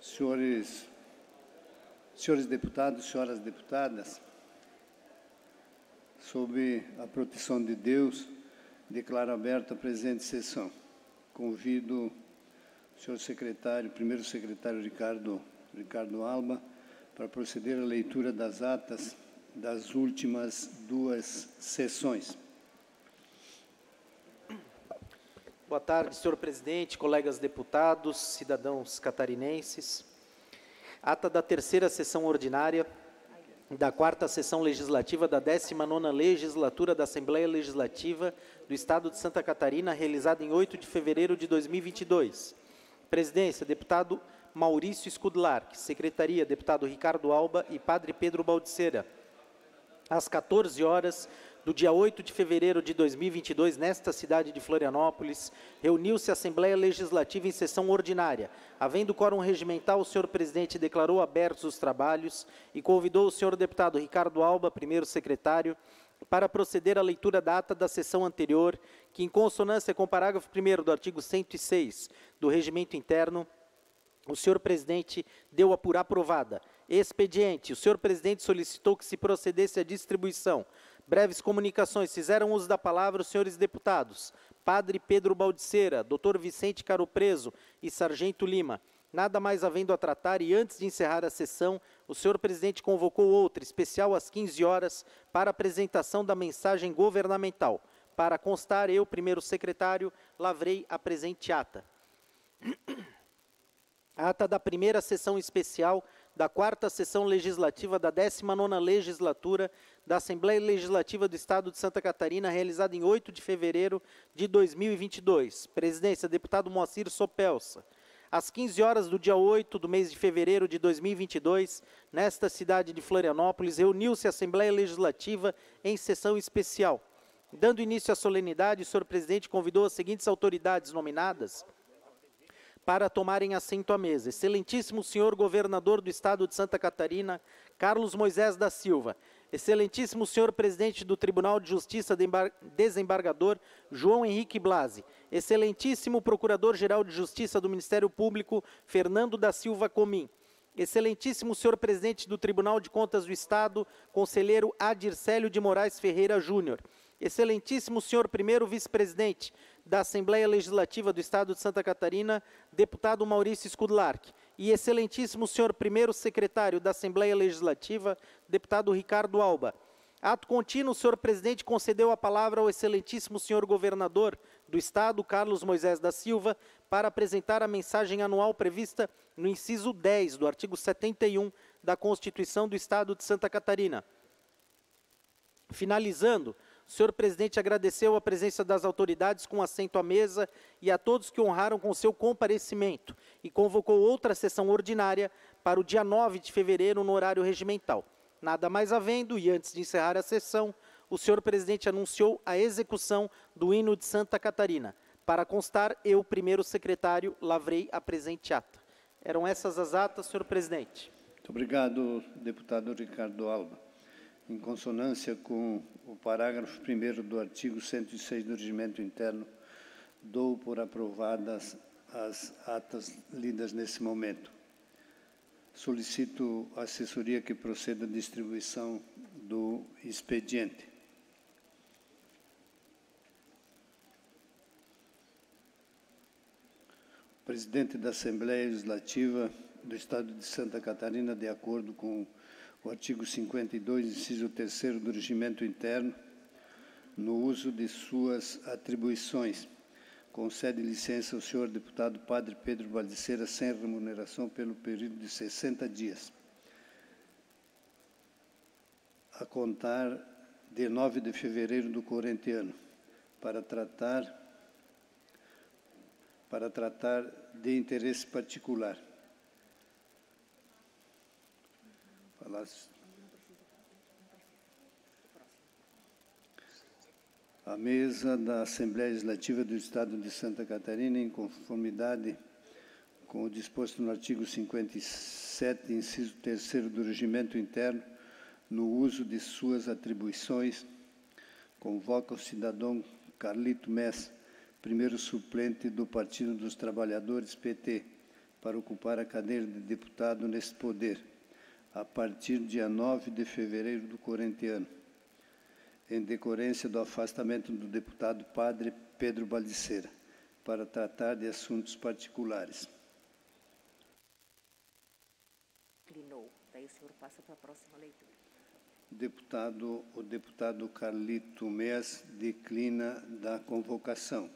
Senhores deputados, senhoras deputadas, sob a proteção de Deus, declaro aberta a presente sessão. Convido o senhor secretário, primeiro secretário Ricardo Alba, para proceder à leitura das atas das últimas duas sessões. Boa tarde, senhor presidente, colegas deputados, cidadãos catarinenses. Ata da terceira sessão ordinária da quarta sessão legislativa da 19ª legislatura da Assembleia Legislativa do Estado de Santa Catarina, realizada em 8 de fevereiro de 2022. Presidência, deputado Maurício Skudlark. Secretaria, deputado Ricardo Alba e padre Pedro Baldiceira. Às 14 horas do dia 8 de fevereiro de 2022, nesta cidade de Florianópolis, reuniu-se a Assembleia Legislativa em sessão ordinária. Havendo quórum regimental, o senhor presidente declarou abertos os trabalhos e convidou o senhor deputado Ricardo Alba, primeiro secretário, para proceder à leitura da ata da sessão anterior, que, em consonância com o parágrafo 1º do artigo 106 do Regimento Interno, o senhor presidente deu por aprovada. Expediente, o senhor presidente solicitou que se procedesse à distribuição. Breves comunicações. Fizeram uso da palavra os senhores deputados padre Pedro Baldiceira, doutor Vicente Caro Preso e sargento Lima. Nada mais havendo a tratar e antes de encerrar a sessão, o senhor presidente convocou outra, especial às 15 horas, para apresentação da mensagem governamental. Para constar, eu, primeiro secretário, lavrei a presente ata. Ata da primeira sessão especial da quarta sessão legislativa da 19ª legislatura da Assembleia Legislativa do Estado de Santa Catarina, realizada em 8 de fevereiro de 2022. Presidência, deputado Moacir Sopelsa. Às 15 horas do dia 8 do mês de fevereiro de 2022, nesta cidade de Florianópolis, reuniu-se a Assembleia Legislativa em sessão especial. Dando início à solenidade, o senhor presidente convidou as seguintes autoridades nominadas para tomarem assento à mesa. Excelentíssimo senhor governador do Estado de Santa Catarina, Carlos Moisés da Silva. Excelentíssimo senhor presidente do Tribunal de Justiça Desembargador, João Henrique Blasi. Excelentíssimo procurador-geral de Justiça do Ministério Público, Fernando da Silva Comim. Excelentíssimo senhor presidente do Tribunal de Contas do Estado, conselheiro Adircélio de Moraes Ferreira Júnior. Excelentíssimo senhor primeiro vice-presidente da Assembleia Legislativa do Estado de Santa Catarina, deputado Maurício Skudlark. E excelentíssimo senhor primeiro secretário da Assembleia Legislativa, deputado Ricardo Alba. Ato contínuo, o senhor presidente concedeu a palavra ao excelentíssimo senhor governador do Estado, Carlos Moisés da Silva, para apresentar a mensagem anual prevista no inciso 10 do artigo 71 da Constituição do Estado de Santa Catarina. Finalizando, o senhor presidente agradeceu a presença das autoridades com assento à mesa e a todos que honraram com seu comparecimento e convocou outra sessão ordinária para o dia 9 de fevereiro no horário regimental. Nada mais havendo, e antes de encerrar a sessão, o senhor presidente anunciou a execução do hino de Santa Catarina. Para constar, eu, primeiro secretário, lavrei a presente ata. Eram essas as atas, senhor presidente. Muito obrigado, deputado Ricardo Alba. Em consonância com o parágrafo 1º do artigo 106 do Regimento Interno, dou por aprovadas as atas lidas nesse momento. Solicito à assessoria que proceda à distribuição do expediente. O presidente da Assembleia Legislativa do Estado de Santa Catarina, de acordo com o artigo 52, inciso 3º do Regimento Interno, no uso de suas atribuições, concede licença ao senhor deputado padre Pedro Baldiceira sem remuneração pelo período de 60 dias, a contar de 9 de fevereiro do corrente ano, para tratar de interesse particular. A mesa da Assembleia Legislativa do Estado de Santa Catarina, em conformidade com o disposto no artigo 57, inciso 3º do Regimento Interno, no uso de suas atribuições, convoca o cidadão Carlito Mess, primeiro suplente do Partido dos Trabalhadores, PT, para ocupar a cadeira de deputado neste poder, a partir do dia 9 de fevereiro do corrente ano, em decorrência do afastamento do deputado Padre Pedro Baldiceira, para tratar de assuntos particulares. Declinou. Daí o senhor passa para a próxima leitura. O deputado Carlito Meas declina da convocação.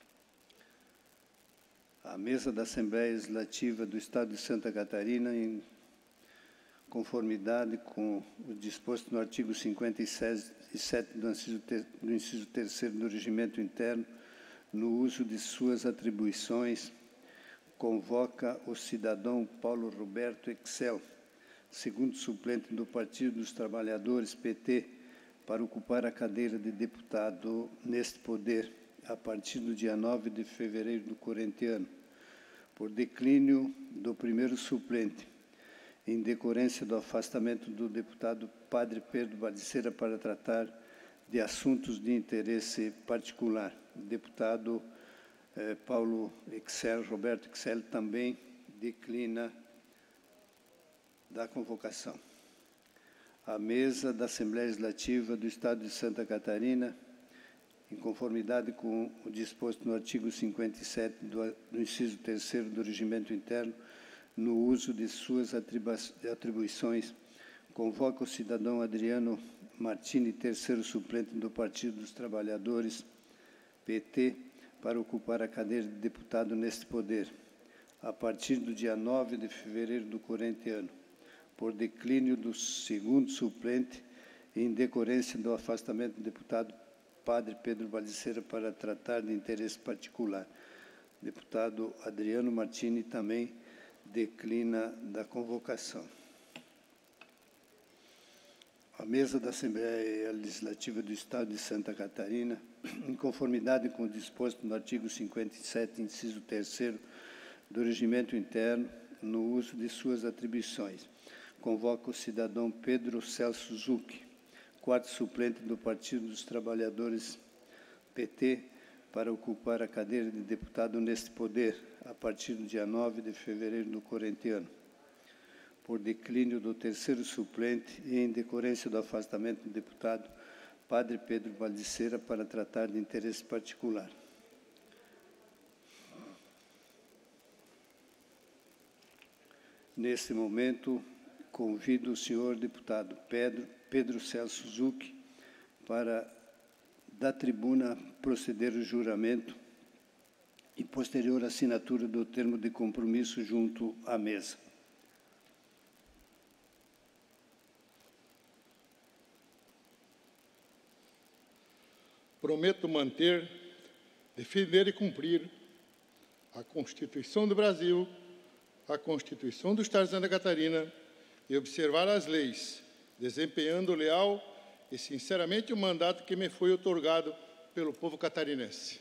A mesa da Assembleia Legislativa do Estado de Santa Catarina, em conformidade com o disposto no artigo 57 do inciso 3º do Regimento Interno, no uso de suas atribuições, convoca o cidadão Paulo Roberto Excel, segundo suplente do Partido dos Trabalhadores, PT, para ocupar a cadeira de deputado neste poder, a partir do dia 9 de fevereiro do corrente ano, por declínio do primeiro suplente, em decorrência do afastamento do deputado Padre Pedro Baldiceira para tratar de assuntos de interesse particular. O deputado Roberto Excel, também declina da convocação. A mesa da Assembleia Legislativa do Estado de Santa Catarina, em conformidade com o disposto no artigo 57 do inciso 3º do Regimento Interno, no uso de suas atribuições, convoca o cidadão Adriano Martini, terceiro suplente do Partido dos Trabalhadores, PT, para ocupar a cadeira de deputado neste poder, a partir do dia 9 de fevereiro do corrente ano, por declínio do segundo suplente, em decorrência do afastamento do deputado Padre Pedro Baldiceira para tratar de interesse particular. O deputado Adriano Martini também declina da convocação. A mesa da Assembleia Legislativa do Estado de Santa Catarina, em conformidade com o disposto no artigo 57, inciso 3º do Regimento Interno, no uso de suas atribuições, convoca o cidadão Pedro Celso Zucchi, quarto suplente do Partido dos Trabalhadores, PT, para ocupar a cadeira de deputado neste poder, a partir do dia 9 de fevereiro do corrente ano, por declínio do terceiro suplente e em decorrência do afastamento do deputado Padre Pedro Baldiceira para tratar de interesse particular. Neste momento, convido o senhor deputado Pedro Celso Zucchi para, da tribuna, proceder o juramento e posterior assinatura do termo de compromisso junto à mesa. Prometo manter, defender e cumprir a Constituição do Brasil, a Constituição do Estado de Santa Catarina e observar as leis, desempenhando leal e sinceramente o mandato que me foi outorgado pelo povo catarinense.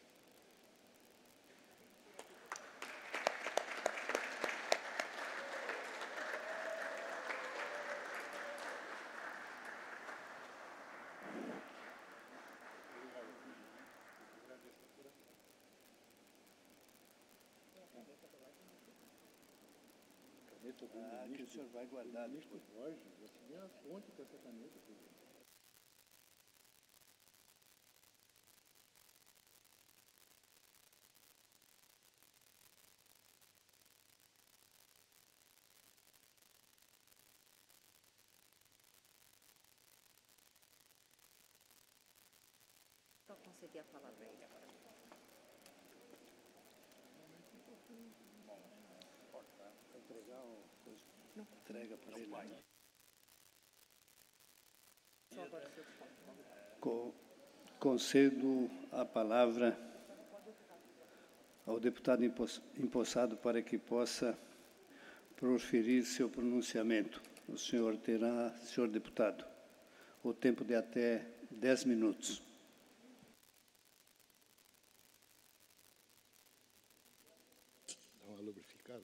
Que o senhor vai guardar depois. Só conceder a palavra a ele agora. Entrega para ele. Só agora o senhor pode. Concedo a palavra ao deputado empossado para que possa proferir seu pronunciamento. O senhor terá, senhor deputado, o tempo de até 10 minutos. Dá uma lubrificada.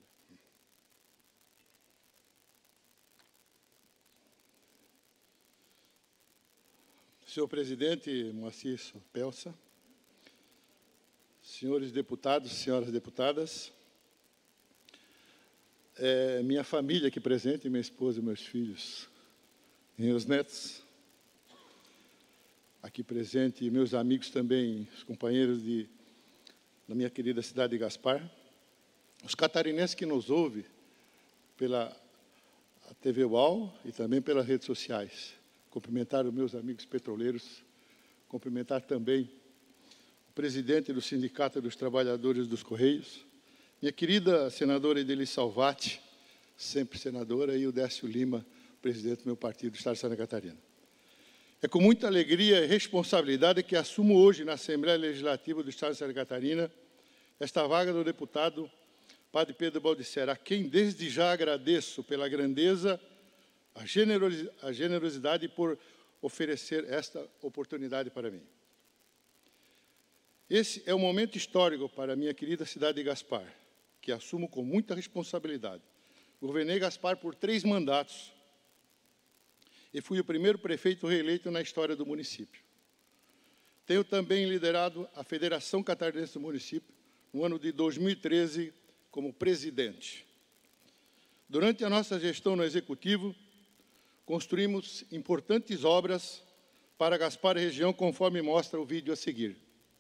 Senhor presidente Moacir Pelsa, senhores deputados, senhoras deputadas, minha família aqui presente, minha esposa e meus filhos, e meus netos, aqui presente, e meus amigos também, os companheiros da minha querida cidade de Gaspar, os catarinenses que nos ouvem pela TV UAU e também pelas redes sociais. Cumprimentar os meus amigos petroleiros, cumprimentar também o presidente do Sindicato dos Trabalhadores dos Correios, minha querida senadora Ideli Salvati, sempre senadora, e o Décio Lima, presidente do meu partido do Estado de Santa Catarina. É com muita alegria e responsabilidade que assumo hoje na Assembleia Legislativa do Estado de Santa Catarina esta vaga do deputado Padre Pedro Baldissera, a quem desde já agradeço pela grandeza, a generosidade por oferecer esta oportunidade para mim. Esse é um momento histórico para a minha querida cidade de Gaspar, que assumo com muita responsabilidade. Governei Gaspar por 3 mandatos e fui o primeiro prefeito reeleito na história do município. Tenho também liderado a Federação Catarinense do Município no ano de 2013 como presidente. Durante a nossa gestão no Executivo, construímos importantes obras para Gaspar e região, conforme mostra o vídeo a seguir.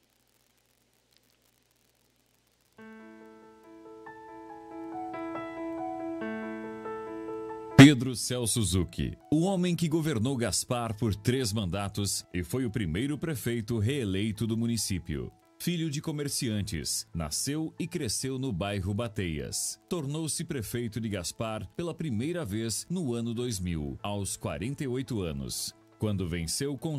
Pedro Celso Zucchi, o homem que governou Gaspar por 3 mandatos e foi o primeiro prefeito reeleito do município. Filho de comerciantes, nasceu e cresceu no bairro Bateias. Tornou-se prefeito de Gaspar pela primeira vez no ano 2000, aos 48 anos, quando venceu com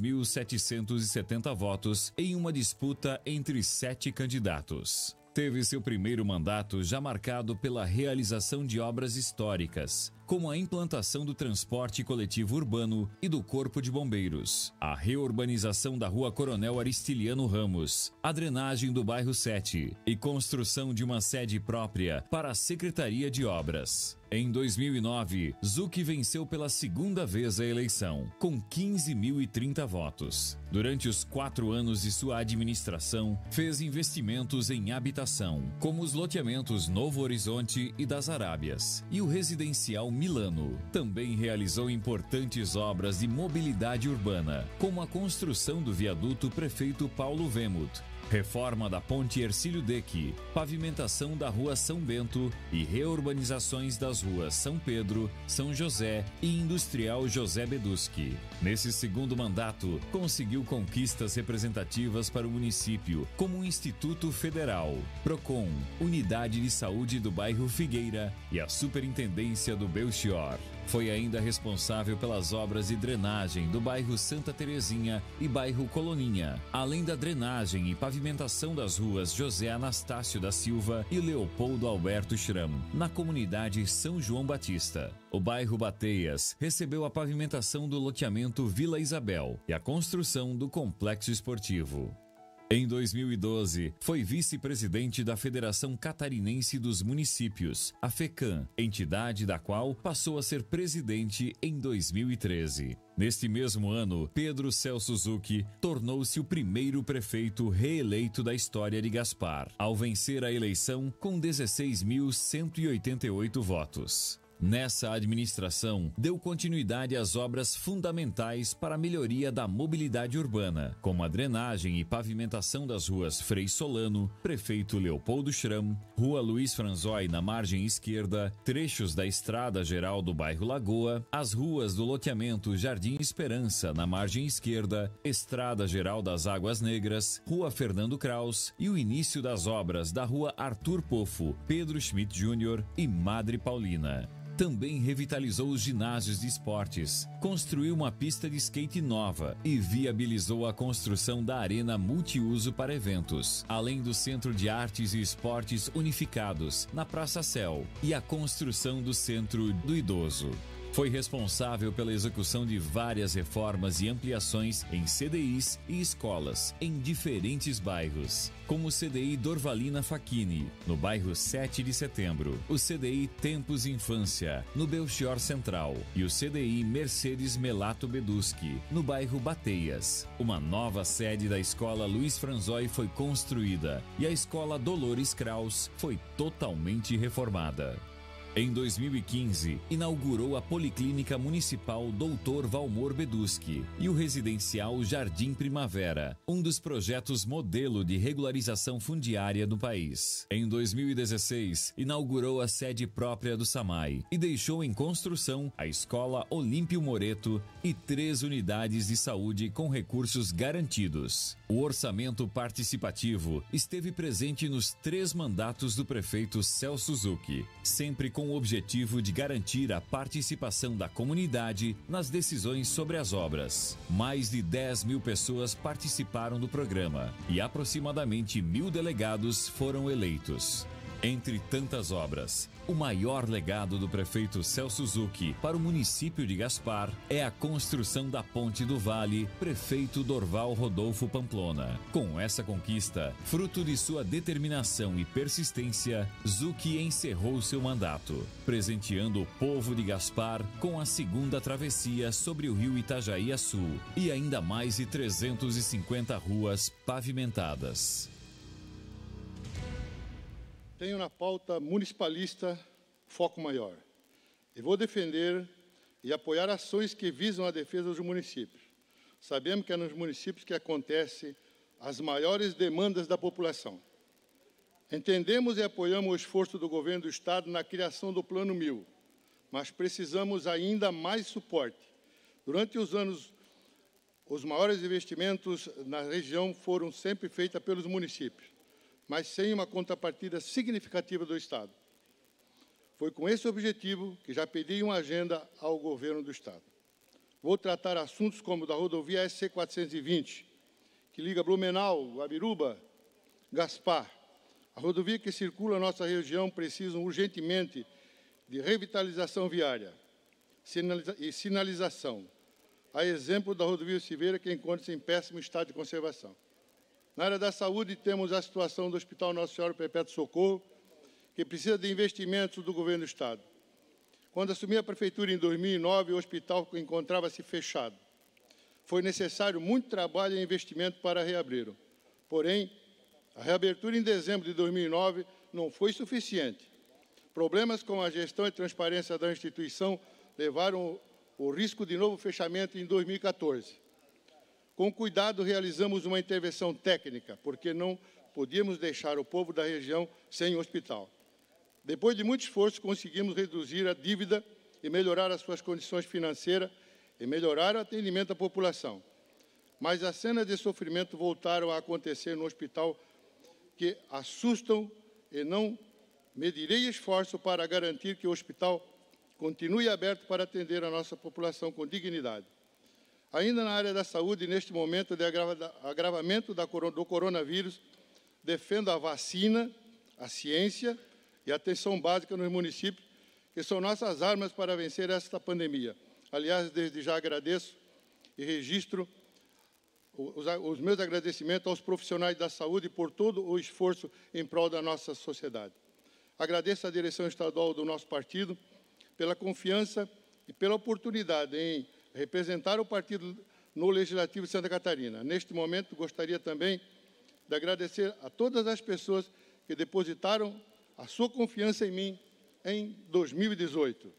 6.770 votos em uma disputa entre 7 candidatos. Teve seu primeiro mandato já marcado pela realização de obras históricas, como a implantação do transporte coletivo urbano e do Corpo de Bombeiros, a reurbanização da Rua Coronel Aristiliano Ramos, a drenagem do bairro 7 e construção de uma sede própria para a Secretaria de Obras. Em 2009, Zucchi venceu pela segunda vez a eleição, com 15.030 votos. Durante os 4 anos de sua administração, fez investimentos em habitação, como os loteamentos Novo Horizonte e das Arábias, e o residencial Milano. Também realizou importantes obras de mobilidade urbana, como a construção do viaduto Prefeito Paulo Wemuth, reforma da Ponte Hercílio Deck, pavimentação da Rua São Bento e reurbanizações das ruas São Pedro, São José e Industrial José Beduschi. Nesse segundo mandato, conseguiu conquistas representativas para o município, como o Instituto Federal, Procon, Unidade de Saúde do bairro Figueira e a Superintendência do Belchior. Foi ainda responsável pelas obras de drenagem do bairro Santa Terezinha e bairro Coloninha, além da drenagem e pavimentação das ruas José Anastácio da Silva e Leopoldo Alberto Schramm, na comunidade São João Batista. O bairro Bateias recebeu a pavimentação do loteamento Vila Isabel e a construção do complexo esportivo. Em 2012, foi vice-presidente da Federação Catarinense dos Municípios, a FECAM, entidade da qual passou a ser presidente em 2013. Neste mesmo ano, Pedro Celso Zucchi tornou-se o primeiro prefeito reeleito da história de Gaspar, ao vencer a eleição com 16.188 votos. Nessa administração, deu continuidade às obras fundamentais para a melhoria da mobilidade urbana, como a drenagem e pavimentação das ruas Frei Solano, Prefeito Leopoldo Schramm, Rua Luiz Franzói na margem esquerda, trechos da Estrada Geral do bairro Lagoa, as ruas do loteamento Jardim Esperança na margem esquerda, Estrada Geral das Águas Negras, Rua Fernando Kraus e o início das obras da Rua Arthur Pofo, Pedro Schmidt Jr. e Madre Paulina. Também revitalizou os ginásios de esportes, construiu uma pista de skate nova e viabilizou a construção da arena multiuso para eventos, além do Centro de Artes e Esportes Unificados, na Praça Céu, e a construção do Centro do Idoso. Foi responsável pela execução de várias reformas e ampliações em CDIs e escolas em diferentes bairros, como o CDI Dorvalina Facchini, no bairro 7 de Setembro, o CDI Tempos Infância, no Belchior Central, e o CDI Mercedes Melato Beduschi, no bairro Bateias. Uma nova sede da Escola Luiz Franzói foi construída e a Escola Dolores Kraus foi totalmente reformada. Em 2015, inaugurou a Policlínica Municipal Dr. Valmor Beduski e o residencial Jardim Primavera, um dos projetos modelo de regularização fundiária do país. Em 2016, inaugurou a sede própria do SAMAI e deixou em construção a Escola Olímpio Moreto e 3 unidades de saúde com recursos garantidos. O orçamento participativo esteve presente nos 3 mandatos do prefeito Celso Zucchi, sempre com o objetivo de garantir a participação da comunidade nas decisões sobre as obras. Mais de 10 mil pessoas participaram do programa e aproximadamente 1.000 delegados foram eleitos. Entre tantas obras, o maior legado do prefeito Celso Zucchi para o município de Gaspar é a construção da Ponte do Vale, prefeito Dorval Rodolfo Pamplona. Com essa conquista, fruto de sua determinação e persistência, Zucchi encerrou seu mandato, presenteando o povo de Gaspar com a 2ª travessia sobre o rio Itajaí-Açu e ainda mais de 350 ruas pavimentadas. Tenho na pauta municipalista foco maior e vou defender e apoiar ações que visam a defesa dos municípios. Sabemos que é nos municípios que acontecem as maiores demandas da população. Entendemos e apoiamos o esforço do governo do Estado na criação do Plano 1000, mas precisamos ainda mais suporte. Durante os anos, os maiores investimentos na região foram sempre feitos pelos municípios, mas sem uma contrapartida significativa do Estado. Foi com esse objetivo que já pedi uma agenda ao governo do Estado. Vou tratar assuntos como da rodovia SC-420, que liga Blumenau, Guabiruba, Gaspar. A rodovia que circula a nossa região precisa urgentemente de revitalização viária e sinalização, a exemplo da rodovia Silveira, que encontra-se em péssimo estado de conservação. Na área da saúde, temos a situação do Hospital Nossa Senhora Perpétuo Socorro, que precisa de investimentos do governo do Estado. Quando assumi a prefeitura em 2009, o hospital encontrava-se fechado. Foi necessário muito trabalho e investimento para reabri-lo. Porém, a reabertura em dezembro de 2009 não foi suficiente. Problemas com a gestão e transparência da instituição levaram o risco de novo fechamento em 2014. Com cuidado, realizamos uma intervenção técnica, porque não podíamos deixar o povo da região sem hospital. Depois de muito esforço, conseguimos reduzir a dívida e melhorar as suas condições financeiras e melhorar o atendimento à população. Mas as cenas de sofrimento voltaram a acontecer no hospital, que assustam, e não medirei esforço para garantir que o hospital continue aberto para atender a nossa população com dignidade. Ainda na área da saúde, neste momento de agravamento do coronavírus, defendo a vacina, a ciência e a atenção básica nos municípios, que são nossas armas para vencer esta pandemia. Aliás, desde já agradeço e registro os meus agradecimentos aos profissionais da saúde por todo o esforço em prol da nossa sociedade. Agradeço à direção estadual do nosso partido pela confiança e pela oportunidade em representar o partido no Legislativo de Santa Catarina. Neste momento, gostaria também de agradecer a todas as pessoas que depositaram a sua confiança em mim em 2018.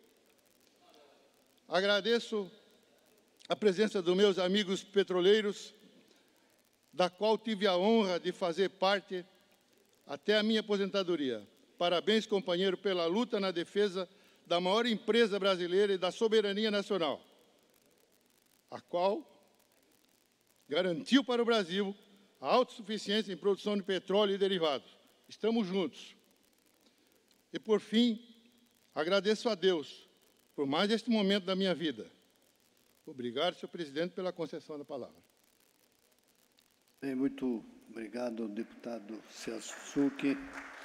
Agradeço a presença dos meus amigos petroleiros, da qual tive a honra de fazer parte até a minha aposentadoria. Parabéns, companheiro, pela luta na defesa da maior empresa brasileira e da soberania nacional, a qual garantiu para o Brasil a autossuficiência em produção de petróleo e derivados. Estamos juntos. E, por fim, agradeço a Deus por mais este momento da minha vida. Obrigado, senhor presidente, pela concessão da palavra. Bem, muito obrigado, deputado Celso Zucchi.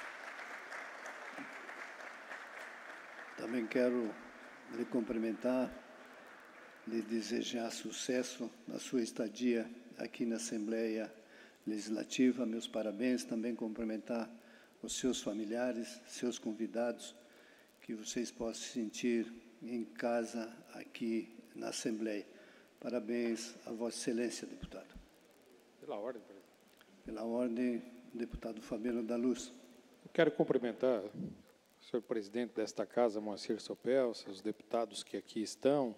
Também quero lhe cumprimentar, lhe desejar sucesso na sua estadia aqui na Assembleia Legislativa. Meus parabéns. Também cumprimentar os seus familiares, seus convidados, que vocês possam se sentir em casa aqui na Assembleia. Parabéns a Vossa Excelência, deputado. Pela ordem, presidente. Pela ordem, deputado Fabiano da Luz. Eu quero cumprimentar senhor presidente desta Casa, Moacir Sopel, seus deputados que aqui estão.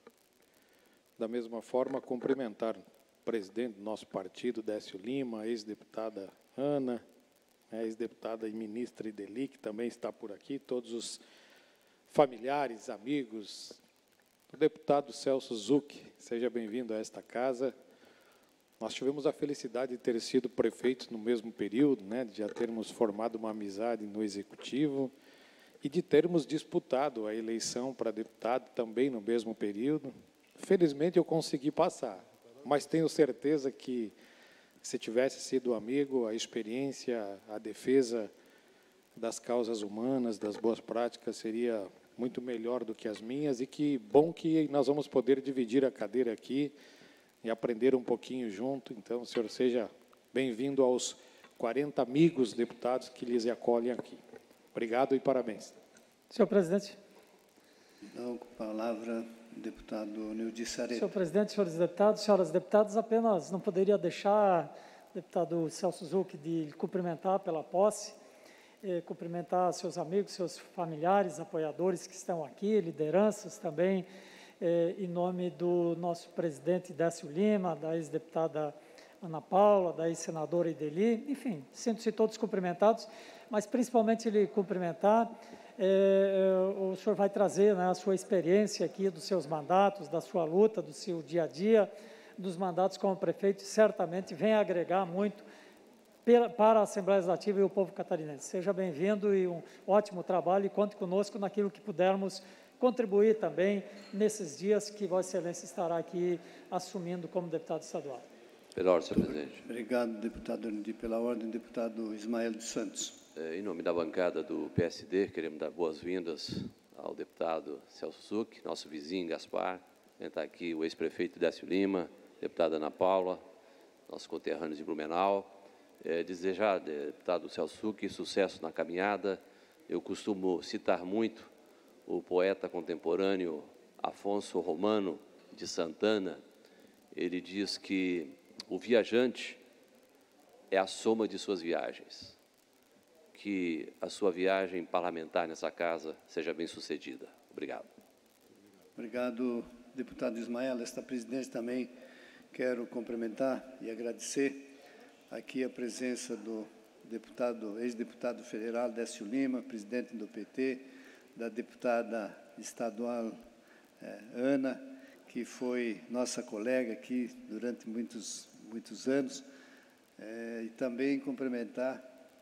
Da mesma forma, cumprimentar o presidente do nosso partido, Décio Lima, a ex-deputada Ana, a ex-deputada e ministra Ideli, que também está por aqui, todos os familiares, amigos, o deputado Celso Zucchi, seja bem-vindo a esta casa. Nós tivemos a felicidade de ter sido prefeitos no mesmo período, né, de já termos formado uma amizade no Executivo e de termos disputado a eleição para deputado também no mesmo período. Felizmente, eu consegui passar, mas tenho certeza que, se tivesse sido amigo, a experiência, a defesa das causas humanas, das boas práticas, seria muito melhor do que as minhas, e que bom que nós vamos poder dividir a cadeira aqui e aprender um pouquinho junto. Então, o senhor seja bem-vindo aos 40 amigos deputados que lhes acolhem aqui. Obrigado e parabéns. Senhor presidente. Então, com a palavra, o deputado Nildir Sareta. Senhor presidente, senhores deputados, senhoras deputadas, apenas não poderia deixar o deputado Celso Zucchi de cumprimentar pela posse, cumprimentar seus amigos, seus familiares, apoiadores que estão aqui, lideranças também, em nome do nosso presidente Décio Lima, da ex-deputada Ana Paula, da ex-senadora Ideli, enfim, sinto-se todos cumprimentados, mas principalmente lhe cumprimentar. O senhor vai trazer, né, a sua experiência aqui dos seus mandatos, da sua luta, do seu dia a dia, dos mandatos como prefeito, e certamente vem agregar muito para a Assembleia Legislativa e o povo catarinense. Seja bem-vindo e um ótimo trabalho, e conte conosco naquilo que pudermos contribuir também nesses dias que Vossa Excelência estará aqui assumindo como deputado estadual. Pela ordem, senhor presidente. Obrigado, deputado Nildir. Pela ordem, deputado Ismael dos Santos. Em nome da bancada do PSD, queremos dar boas-vindas ao deputado Celso Zucchi, nosso vizinho Gaspar. Está aqui o ex-prefeito Décio Lima, deputada Ana Paula, nossos conterrâneos de Blumenau. Desejar, deputado Celso Zucchi, sucesso na caminhada. Eu costumo citar muito o poeta contemporâneo Afonso Romano de Santana. Ele diz que o viajante é a soma de suas viagens. Que a sua viagem parlamentar nessa casa seja bem-sucedida. Obrigado. Obrigado, deputado Ismael. Esta presidente também quero cumprimentar e agradecer aqui a presença do deputado, ex-deputado federal Décio Lima, presidente do PT, da deputada estadual Ana, que foi nossa colega aqui durante muitos anos, e também cumprimentar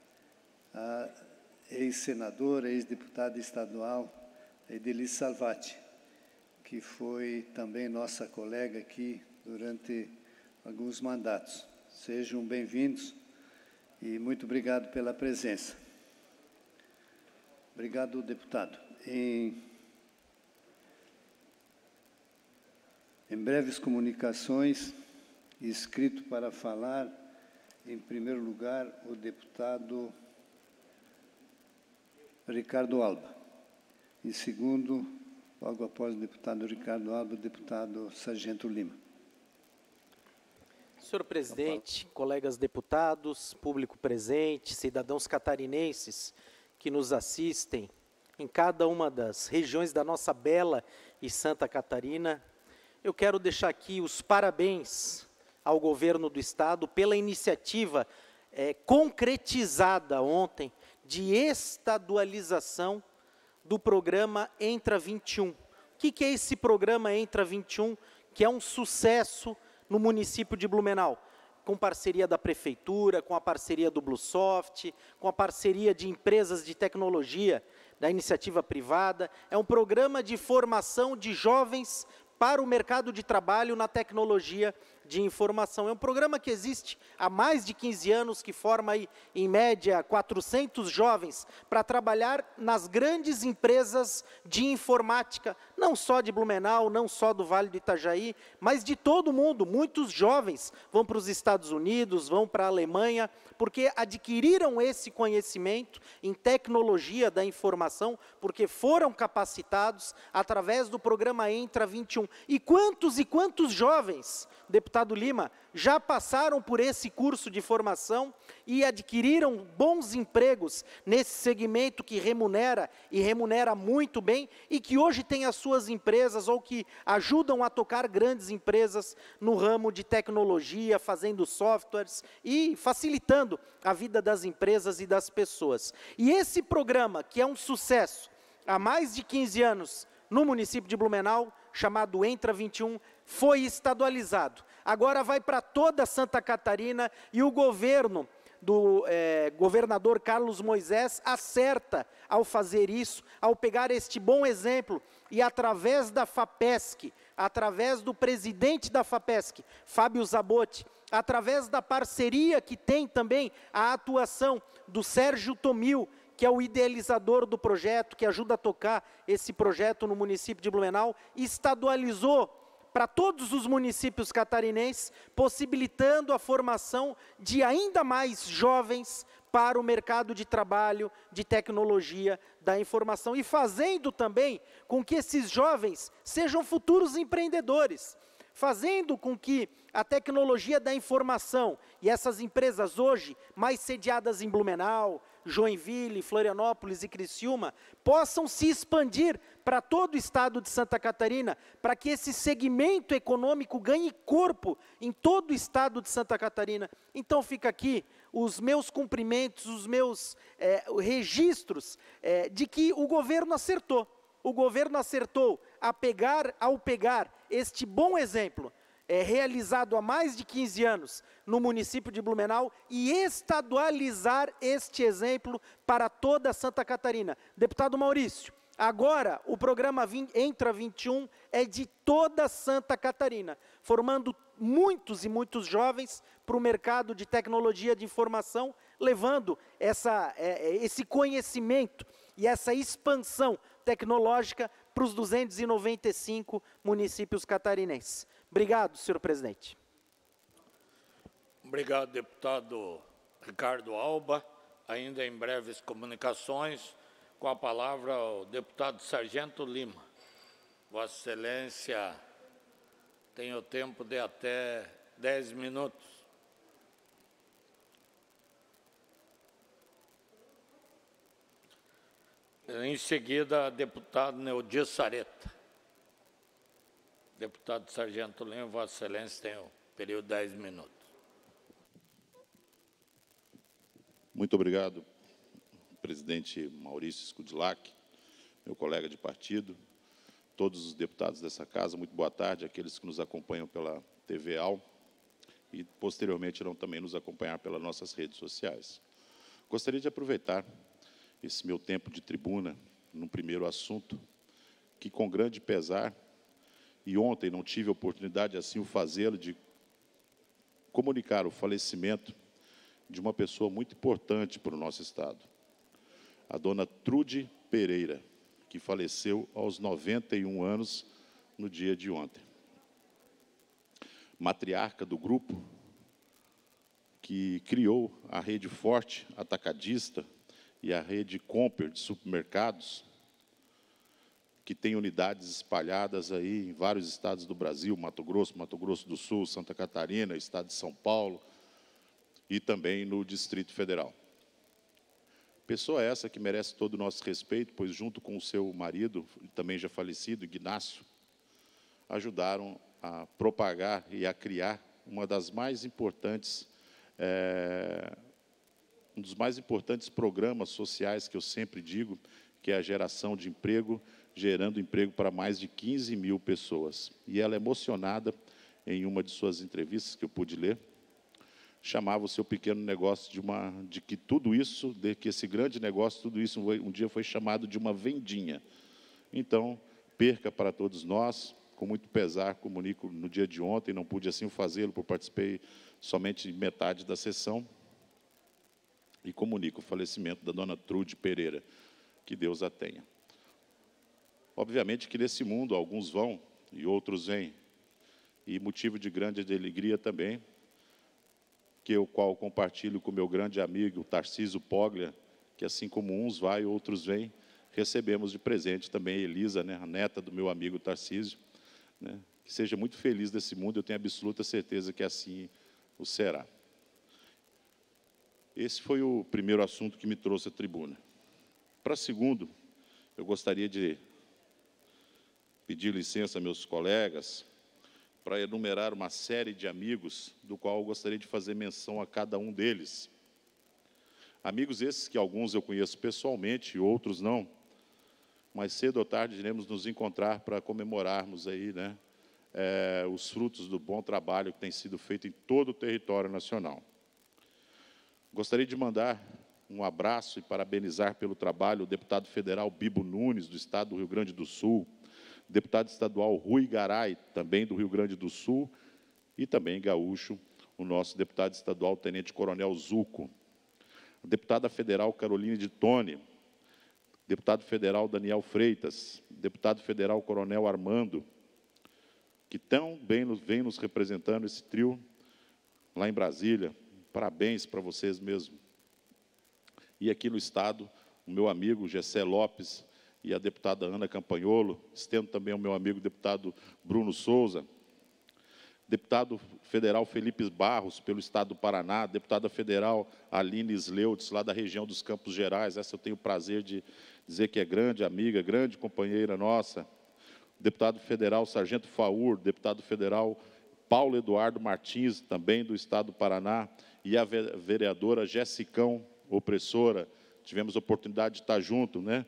a ex-senadora, ex-deputada estadual Ideli Salvati, que foi também nossa colega aqui durante alguns mandatos. Sejam bem-vindos e muito obrigado pela presença. Obrigado, deputado. Em breves comunicações, inscrito para falar, em primeiro lugar, o deputado Ricardo Alba. Em segundo, logo após o deputado Ricardo Alba, o deputado Sargento Lima. Senhor presidente, colegas deputados, público presente, cidadãos catarinenses que nos assistem em cada uma das regiões da nossa bela e Santa Catarina, eu quero deixar aqui os parabéns ao governo do Estado pela iniciativa concretizada ontem de estadualização do programa Entra 21. O que é esse programa Entra 21, que é um sucesso no município de Blumenau? Com parceria da Prefeitura, com a parceria do Bluesoft, com a parceria de empresas de tecnologia da iniciativa privada. É um programa de formação de jovens para o mercado de trabalho na tecnologia de informação. É um programa que existe há mais de 15 anos, que forma aí, em média, 400 jovens para trabalhar nas grandes empresas de informática, não só de Blumenau, não só do Vale do Itajaí, mas de todo o mundo. Muitos jovens vão para os Estados Unidos, vão para a Alemanha, porque adquiriram esse conhecimento em tecnologia da informação, porque foram capacitados através do programa Entra 21. E quantos jovens, deputado deputado Lima, já passaram por esse curso de formação e adquiriram bons empregos nesse segmento que remunera e remunera muito bem e que hoje tem as suas empresas ou que ajudam a tocar grandes empresas no ramo de tecnologia, fazendo softwares e facilitando a vida das empresas e das pessoas. E esse programa, que é um sucesso há mais de 15 anos no município de Blumenau, chamado Entra 21, foi estadualizado. Agora vai para toda Santa Catarina e o governo do governador Carlos Moisés acerta ao fazer isso, ao pegar este bom exemplo e através da FAPESC, através do presidente da FAPESC, Fábio Zabotti, através da parceria que tem também a atuação do Sérgio Tomil, que é o idealizador do projeto, que ajuda a tocar esse projeto no município de Blumenau, estadualizou para todos os municípios catarinenses, possibilitando a formação de ainda mais jovens para o mercado de trabalho, de tecnologia, da informação, e fazendo também com que esses jovens sejam futuros empreendedores, fazendo com que a tecnologia da informação e essas empresas hoje, mais sediadas em Blumenau, Joinville, Florianópolis e Criciúma, possam se expandir para todo o estado de Santa Catarina, para que esse segmento econômico ganhe corpo em todo o estado de Santa Catarina. Então fica aqui os meus cumprimentos, os meus registros de que o governo acertou. O governo acertou ao pegar este bom exemplo, realizado há mais de 15 anos no município de Blumenau e estadualizar este exemplo para toda Santa Catarina. Deputado Maurício, agora o programa Entra 21 é de toda Santa Catarina, formando muitos e muitos jovens para o mercado de tecnologia de informação, levando esse conhecimento e essa expansão tecnológica para os 295 municípios catarinenses. Obrigado, senhor presidente. Obrigado, deputado Ricardo Alba. Ainda em breves comunicações, com a palavra o deputado Sargento Lima. Vossa Excelência tem o tempo de até 10 minutos. Em seguida, deputado Neodir Sareta. Deputado Sargento Lima, Vossa Excelência tem o período de 10 minutos. Muito obrigado, presidente Maurício Scudlac, meu colega de partido, todos os deputados dessa casa, muito boa tarde, aqueles que nos acompanham pela TV AL e, posteriormente, irão também nos acompanhar pelas nossas redes sociais. Gostaria de aproveitar esse meu tempo de tribuna, no primeiro assunto, que, com grande pesar, e ontem não tive a oportunidade, assim o fazê-lo, de comunicar o falecimento de uma pessoa muito importante para o nosso Estado, a dona Trude Pereira, que faleceu aos 91 anos no dia de ontem. Matriarca do grupo que criou a rede Forte Atacadista e a rede Comper de supermercados, que tem unidades espalhadas aí em vários estados do Brasil, Mato Grosso do Sul, Santa Catarina, estado de São Paulo e também no Distrito Federal. Pessoa essa que merece todo o nosso respeito, pois junto com o seu marido, também já falecido, Ignácio, ajudaram a propagar e a criar uma das mais importantes, um dos mais importantes programas sociais que eu sempre digo, que é a geração de emprego, gerando emprego para mais de 15 mil pessoas. E ela, emocionada, em uma de suas entrevistas que eu pude ler, chamava o seu pequeno negócio de que tudo isso, de que esse grande negócio, tudo isso um dia foi chamado de uma vendinha. Então, perca para todos nós, com muito pesar, comunico no dia de ontem, não pude assim fazê-lo, porque participei somente de metade da sessão, e comunico o falecimento da dona Trude Pereira, que Deus a tenha. Obviamente que nesse mundo alguns vão e outros vêm, e motivo de grande alegria também, o qual compartilho com meu grande amigo Tarcísio Poglia, que assim como uns vai, outros vêm, recebemos de presente também Elisa, né, a neta do meu amigo Tarcísio, né, que seja muito feliz nesse mundo, eu tenho absoluta certeza que assim o será. Esse foi o primeiro assunto que me trouxe à tribuna. Para segundo, eu gostaria de pedir licença a meus colegas para enumerar uma série de amigos, do qual eu gostaria de fazer menção a cada um deles. Amigos esses que alguns eu conheço pessoalmente e outros não, mas cedo ou tarde iremos nos encontrar para comemorarmos aí, né, os frutos do bom trabalho que tem sido feito em todo o território nacional. Gostaria de mandar um abraço e parabenizar pelo trabalho o deputado federal Bibo Nunes, do estado do Rio Grande do Sul, deputado estadual Rui Garay, também do Rio Grande do Sul, e também gaúcho, o nosso deputado estadual Tenente Coronel Zuco, a deputada federal Caroline de Tone, deputado federal Daniel Freitas, deputado federal Coronel Armando, que tão bem vem nos representando esse trio lá em Brasília. Parabéns para vocês mesmo. E aqui no estado, o meu amigo Gessé Lopes e a deputada Ana Campanholo, estendo também ao meu amigo deputado Bruno Souza, deputado federal Felipe Barros, pelo estado do Paraná, deputada federal Aline Sleutz, lá da região dos Campos Gerais, essa eu tenho o prazer de dizer que é grande amiga, grande companheira nossa, deputado federal Sargento Faur, deputado federal Paulo Eduardo Martins, também do estado do Paraná, e a vereadora Jessicão, opressora, tivemos a oportunidade de estar junto, né?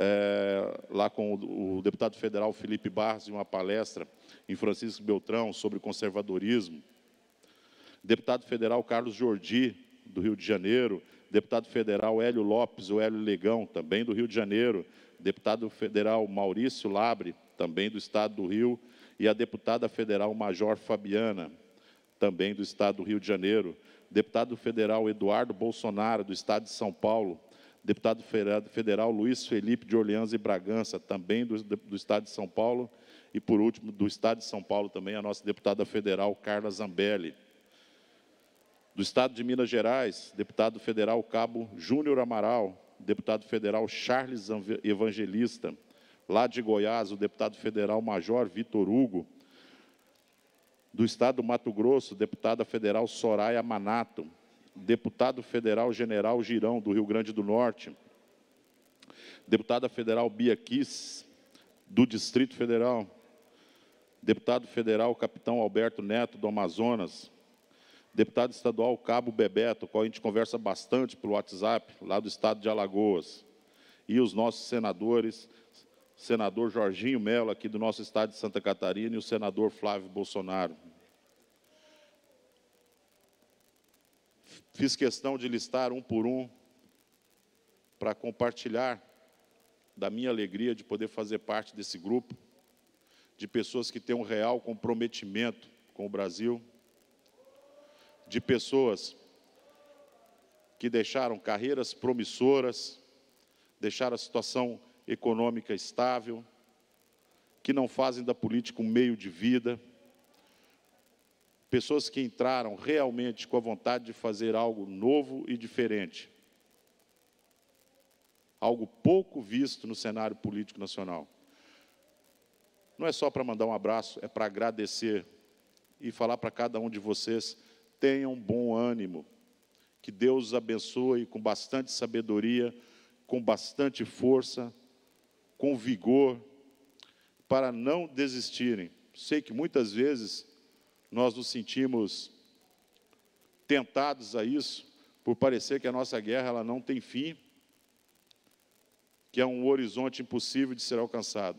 Lá com o deputado federal Felipe Barros, em uma palestra em Francisco Beltrão sobre conservadorismo. Deputado federal Carlos Jordi, do Rio de Janeiro. Deputado federal Hélio Lopes, o Hélio Legão, também do Rio de Janeiro. Deputado federal Maurício Labre, também do estado do Rio. E a deputada federal Major Fabiana, também do estado do Rio de Janeiro. Deputado federal Eduardo Bolsonaro, do estado de São Paulo. Deputado federal Luiz Felipe de Orleans e Bragança, também do estado de São Paulo. E, por último, do estado de São Paulo, também a nossa deputada federal Carla Zambelli. Do estado de Minas Gerais, deputado federal Cabo Júnior Amaral, deputado federal Charles Evangelista. Lá de Goiás, o deputado federal Major Vitor Hugo. Do estado do Mato Grosso, deputada federal Soraya Manato. Deputado federal General Girão, do Rio Grande do Norte. Deputada federal Bia Kiss, do Distrito Federal. Deputado federal Capitão Alberto Neto, do Amazonas. Deputado estadual Cabo Bebeto, com o qual a gente conversa bastante pelo WhatsApp, lá do estado de Alagoas. E os nossos senadores, senador Jorginho Mello, aqui do nosso estado de Santa Catarina, e o senador Flávio Bolsonaro. Fiz questão de listar um por um, para compartilhar da minha alegria de poder fazer parte desse grupo, de pessoas que têm um real comprometimento com o Brasil, de pessoas que deixaram carreiras promissoras, deixaram a situação econômica estável, que não fazem da política um meio de vida, pessoas que entraram realmente com a vontade de fazer algo novo e diferente, algo pouco visto no cenário político nacional. Não é só para mandar um abraço, é para agradecer e falar para cada um de vocês: tenham bom ânimo, que Deus os abençoe com bastante sabedoria, com bastante força, com vigor, para não desistirem. Sei que muitas vezes nós nos sentimos tentados a isso, por parecer que a nossa guerra ela não tem fim, que é um horizonte impossível de ser alcançado.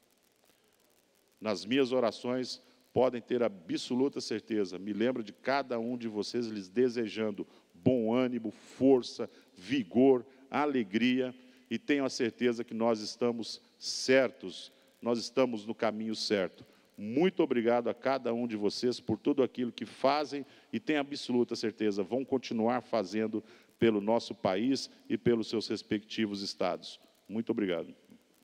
Nas minhas orações, podem ter absoluta certeza, me lembro de cada um de vocês lhes desejando bom ânimo, força, vigor, alegria, e tenho a certeza que nós estamos certos, nós estamos no caminho certo. Muito obrigado a cada um de vocês por tudo aquilo que fazem e tenho absoluta certeza, vão continuar fazendo pelo nosso país e pelos seus respectivos estados. Muito obrigado.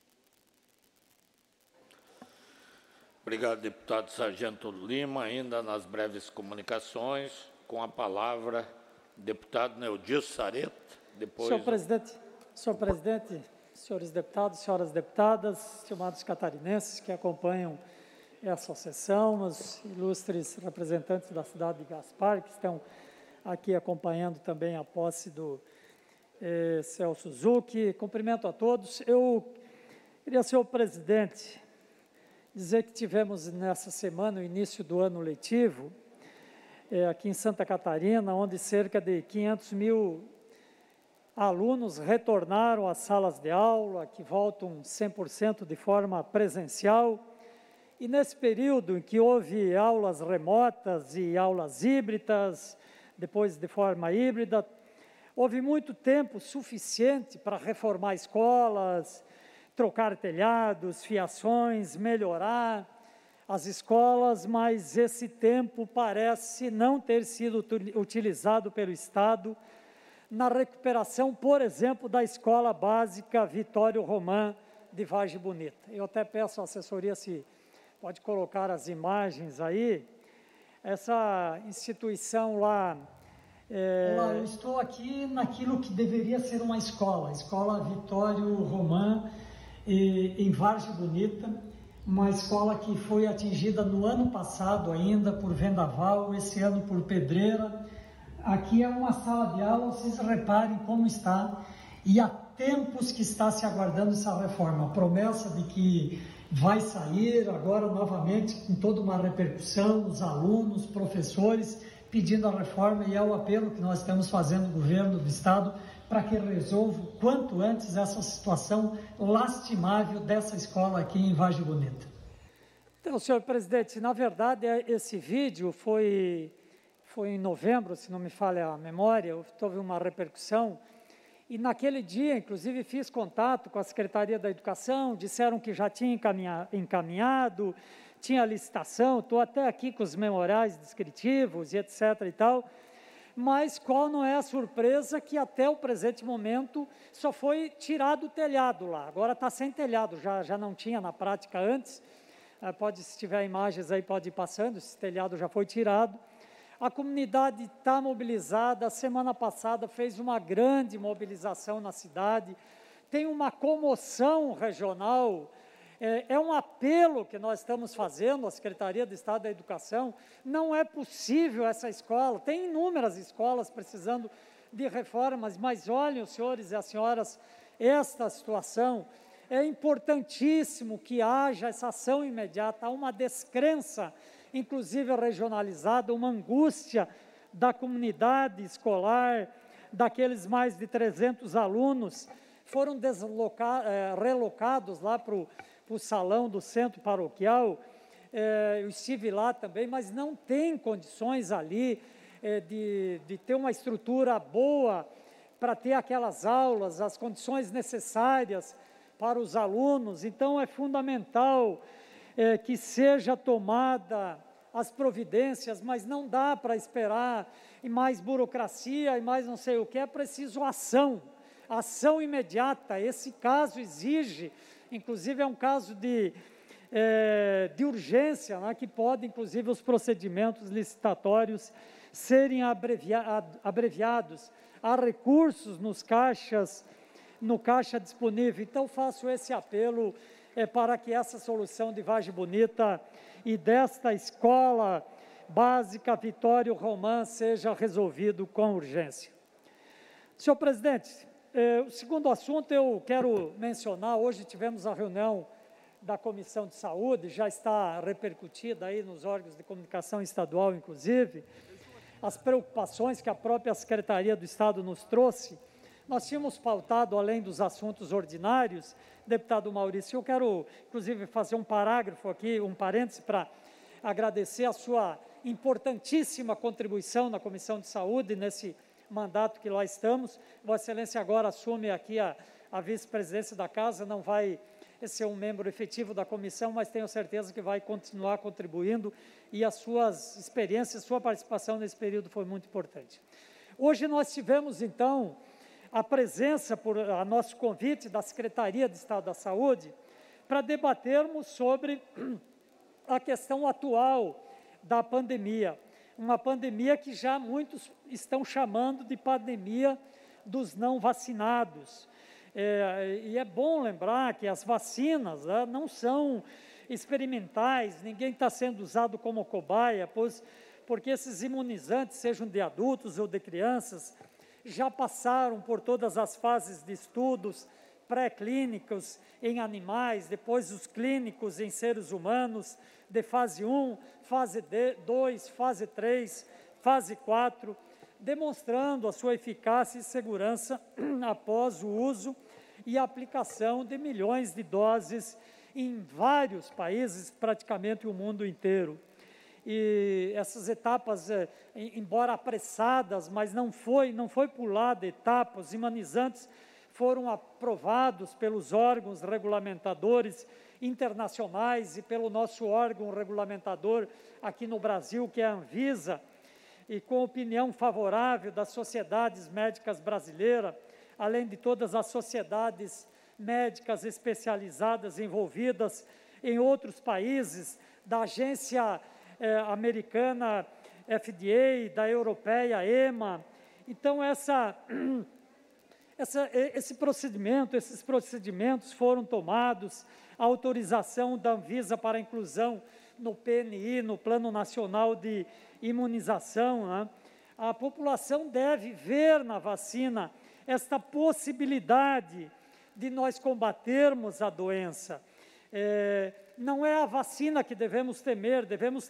Obrigado, deputado Sargento Lima. Ainda nas breves comunicações, com a palavra, deputado Neudil Sareta. Depois... Senhor presidente, senhores deputados, senhoras deputadas, estimados catarinenses que acompanham essa sessão, os ilustres representantes da cidade de Gaspar, que estão aqui acompanhando também a posse do Celso Zucchi. Cumprimento a todos. Eu queria, senhor presidente, dizer que tivemos nessa semana o início do ano letivo, aqui em Santa Catarina, onde cerca de 500 mil alunos retornaram às salas de aula, que voltam 100% de forma presencial. E nesse período em que houve aulas remotas e aulas híbridas, depois de forma híbrida, houve muito tempo suficiente para reformar escolas, trocar telhados, fiações, melhorar as escolas, mas esse tempo parece não ter sido utilizado pelo Estado na recuperação, por exemplo, da Escola Básica Vitório Romã de Vargem Bonita. Eu até peço à assessoria se pode colocar as imagens aí. Essa instituição lá... Eu estou aqui naquilo que deveria ser uma escola, a Escola Vitório Romã, em Vargem Bonita, uma escola que foi atingida no ano passado ainda por vendaval, esse ano por pedreira. Aqui é uma sala de aula, vocês reparem como está, e há tempos que está se aguardando essa reforma. A promessa de que vai sair agora novamente com toda uma repercussão, os alunos, professores pedindo a reforma, e é o apelo que nós estamos fazendo ao governo do Estado para que resolva o quanto antes essa situação lastimável dessa escola aqui em Vargem Bonita. Então, senhor presidente, na verdade, esse vídeo foi em novembro, se não me falha a memória, houve uma repercussão, e naquele dia, inclusive, fiz contato com a Secretaria da Educação, disseram que já tinha encaminhado, tinha licitação, estou até aqui com os memoriais descritivos e etc. e tal, mas qual não é a surpresa que até o presente momento só foi tirado o telhado lá, agora está sem telhado, já não tinha na prática antes, se tiver imagens aí pode ir passando, esse telhado já foi tirado. A comunidade está mobilizada, a semana passada fez uma grande mobilização na cidade, tem uma comoção regional, é um apelo que nós estamos fazendo, a Secretaria de Estado da Educação, não é possível essa escola, tem inúmeras escolas precisando de reformas, mas olhem os senhores e as senhoras, esta situação, é importantíssimo que haja essa ação imediata, há uma descrença, inclusive regionalizada, uma angústia da comunidade escolar, daqueles mais de 300 alunos, foram relocados lá para o salão do centro paroquial, eu estive lá também, mas não tem condições ali de ter uma estrutura boa para ter aquelas aulas, as condições necessárias para os alunos, então é fundamental que seja tomada as providências, mas não dá para esperar e mais burocracia e mais não sei o que, é preciso ação imediata, esse caso exige, inclusive é um caso de urgência, né, que pode inclusive os procedimentos licitatórios serem abreviados, há recursos no caixa disponível, então faço esse apelo para que essa solução de Vargem Bonita e desta escola básica Vitório Romã seja resolvido com urgência. Senhor presidente, o segundo assunto eu quero mencionar, hoje tivemos a reunião da Comissão de Saúde, já está repercutida aí nos órgãos de comunicação estadual, inclusive, as preocupações que a própria Secretaria do Estado nos trouxe. Nós tínhamos pautado, além dos assuntos ordinários, deputado Maurício, eu quero, inclusive, fazer um parágrafo aqui, um parêntese, para agradecer a sua importantíssima contribuição na Comissão de Saúde, nesse mandato que lá estamos. Vossa Excelência agora assume aqui a vice-presidência da Casa, não vai ser um membro efetivo da comissão, mas tenho certeza que vai continuar contribuindo e as suas experiências, sua participação nesse período foi muito importante. Hoje nós tivemos, então, a presença, a nosso convite, da Secretaria de Estado da Saúde, para debatermos sobre a questão atual da pandemia. Uma pandemia que já muitos estão chamando de pandemia dos não vacinados. E é bom lembrar que as vacinas não são experimentais, ninguém está sendo usado como cobaia, porque esses imunizantes, sejam de adultos ou de crianças, já passaram por todas as fases de estudos pré-clínicos em animais, depois os clínicos em seres humanos, de fase 1, fase 2, fase 3, fase 4, demonstrando a sua eficácia e segurança após o uso e aplicação de milhões de doses em vários países, praticamente o mundo inteiro. E essas etapas, embora apressadas, mas não foi pulada etapas, os imunizantes foram aprovados pelos órgãos regulamentadores internacionais e pelo nosso órgão regulamentador aqui no Brasil, que é a Anvisa, e com opinião favorável das sociedades médicas brasileiras, além de todas as sociedades médicas especializadas envolvidas em outros países, da agência americana FDA, da europeia EMA. Então, esses procedimentos foram tomados, a autorização da Anvisa para inclusão no PNI, no Plano Nacional de Imunização, né? A população deve ver na vacina esta possibilidade de nós combatermos a doença. Não é a vacina que devemos temer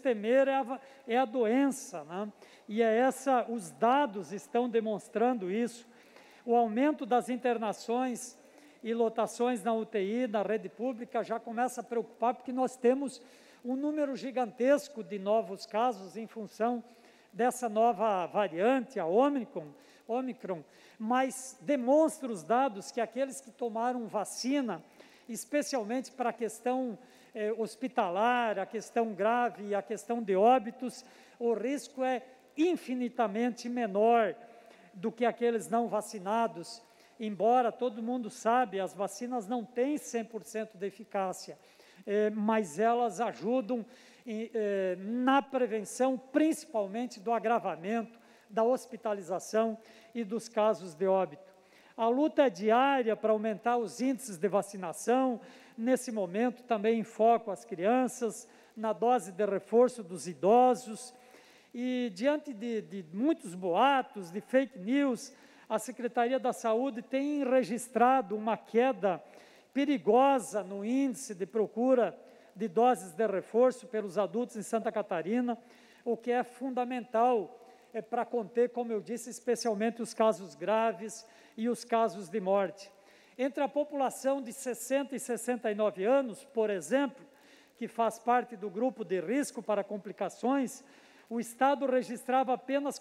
é a doença, né? E os dados estão demonstrando isso. O aumento das internações e lotações na UTI, na rede pública, já começa a preocupar, porque nós temos um número gigantesco de novos casos em função dessa nova variante, a Omicron, mas demonstra os dados que aqueles que tomaram vacina, especialmente para a questão hospitalar, a questão grave e a questão de óbitos, o risco é infinitamente menor do que aqueles não vacinados, embora todo mundo sabe, as vacinas não têm 100% de eficácia, mas elas ajudam na prevenção, principalmente do agravamento, da hospitalização e dos casos de óbito. A luta é diária para aumentar os índices de vacinação, nesse momento também em foco as crianças, na dose de reforço dos idosos, e diante de muitos boatos, de fake news, a Secretaria da Saúde tem registrado uma queda perigosa no índice de procura de doses de reforço pelos adultos em Santa Catarina, o que é fundamental para conter, como eu disse, especialmente os casos graves e os casos de morte. Entre a população de 60 e 69 anos, por exemplo, que faz parte do grupo de risco para complicações, o Estado registrava apenas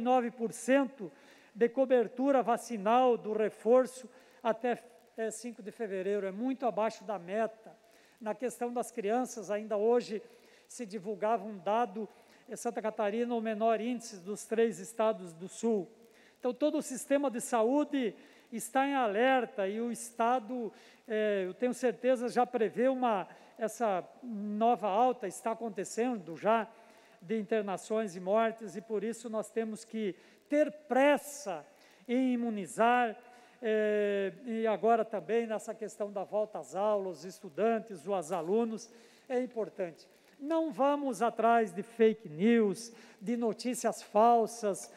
49% de cobertura vacinal do reforço até 5 de fevereiro, é muito abaixo da meta. Na questão das crianças, ainda hoje se divulgava um dado, Santa Catarina o menor índice dos 3 estados do Sul. Então, todo o sistema de saúde está em alerta e o Estado, eu tenho certeza, já prevê essa nova alta, está acontecendo já, de internações e mortes, e por isso nós temos que ter pressa em imunizar, e agora também nessa questão da volta às aulas, os estudantes, os alunos, é importante. Não vamos atrás de fake news, de notícias falsas,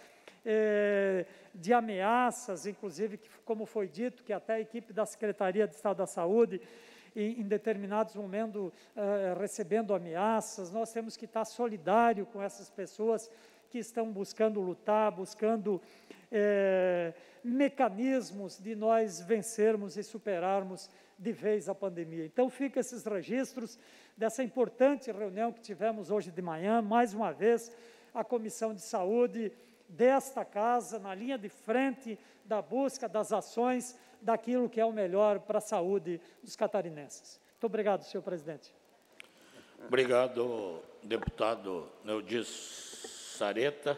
de ameaças, inclusive, como foi dito, que até a equipe da Secretaria de Estado da Saúde, em determinados momentos, recebendo ameaças. Nós temos que estar solidário com essas pessoas que estão buscando lutar, buscando mecanismos de nós vencermos e superarmos de vez a pandemia. Então, fica esses registros dessa importante reunião que tivemos hoje de manhã, mais uma vez, a Comissão de Saúde desta casa, na linha de frente da busca das ações, daquilo que é o melhor para a saúde dos catarinenses. Muito obrigado, senhor presidente. Obrigado, deputado Neudi Sareta.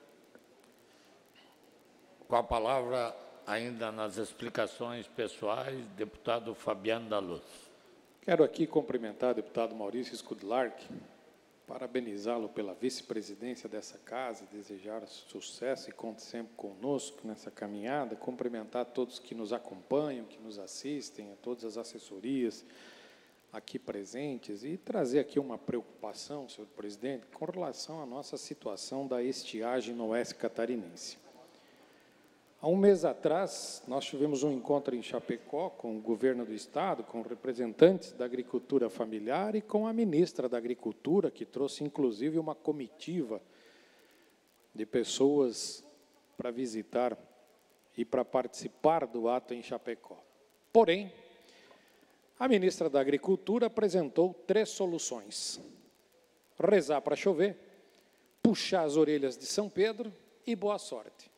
Com a palavra, ainda nas explicações pessoais, deputado Fabiano da Luz. Quero aqui cumprimentar o deputado Maurício Skudlark, parabenizá-lo pela vice-presidência dessa casa, desejar sucesso e conte sempre conosco nessa caminhada, cumprimentar todos que nos acompanham, que nos assistem, a todas as assessorias, aqui presentes e trazer aqui uma preocupação, senhor presidente, com relação à nossa situação da estiagem no oeste catarinense. Há um mês atrás, nós tivemos um encontro em Chapecó com o governo do estado, com representantes da agricultura familiar e com a ministra da Agricultura, que trouxe, inclusive, uma comitiva de pessoas para visitar e para participar do ato em Chapecó. Porém, a ministra da Agricultura apresentou 3 soluções: rezar para chover, puxar as orelhas de São Pedro e boa sorte.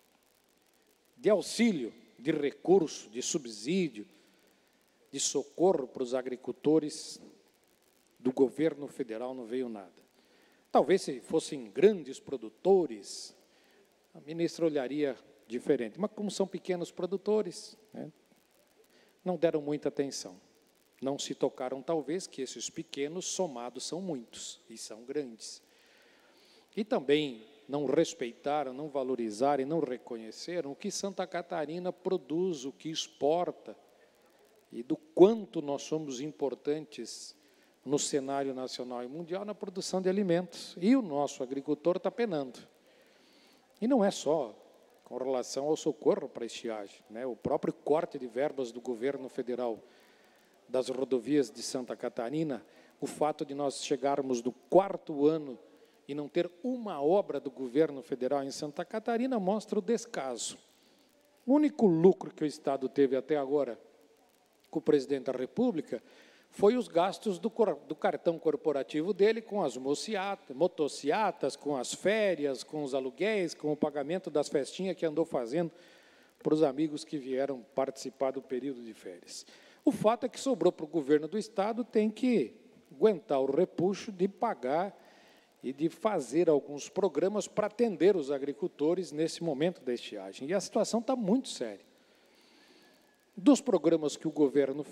De auxílio, de recurso, de subsídio, de socorro para os agricultores do governo federal não veio nada. Talvez se fossem grandes produtores, a ministra olharia diferente, mas como são pequenos produtores, né, não deram muita atenção. Não se tocaram, talvez, que esses pequenos somados são muitos e são grandes. E também não respeitaram, não valorizaram e não reconheceram o que Santa Catarina produz, o que exporta, e do quanto nós somos importantes no cenário nacional e mundial na produção de alimentos. E o nosso agricultor está penando. E não é só com relação ao socorro para a estiagem, né? O próprio corte de verbas do governo federal das rodovias de Santa Catarina, o fato de nós chegarmos do 4º ano e não ter uma obra do governo federal em Santa Catarina mostra o descaso. O único lucro que o Estado teve até agora com o presidente da República foi os gastos do cartão corporativo dele com as motociatas, com as férias, com os aluguéis, com o pagamento das festinhas que andou fazendo para os amigos que vieram participar do período de férias. O fato é que sobrou para o governo do Estado, tem que aguentar o repuxo de pagar e de fazer alguns programas para atender os agricultores nesse momento da estiagem. E a situação está muito séria. Dos programas que o governo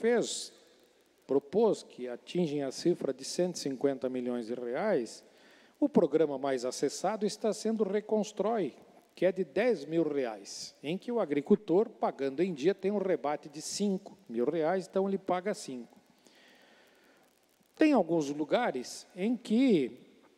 propôs, que atingem a cifra de 150 milhões de reais, o programa mais acessado está sendo Reconstrói, que é de 10 mil reais, em que o agricultor, pagando em dia, tem um rebate de 5 mil reais, então ele paga 5. Tem alguns lugares em que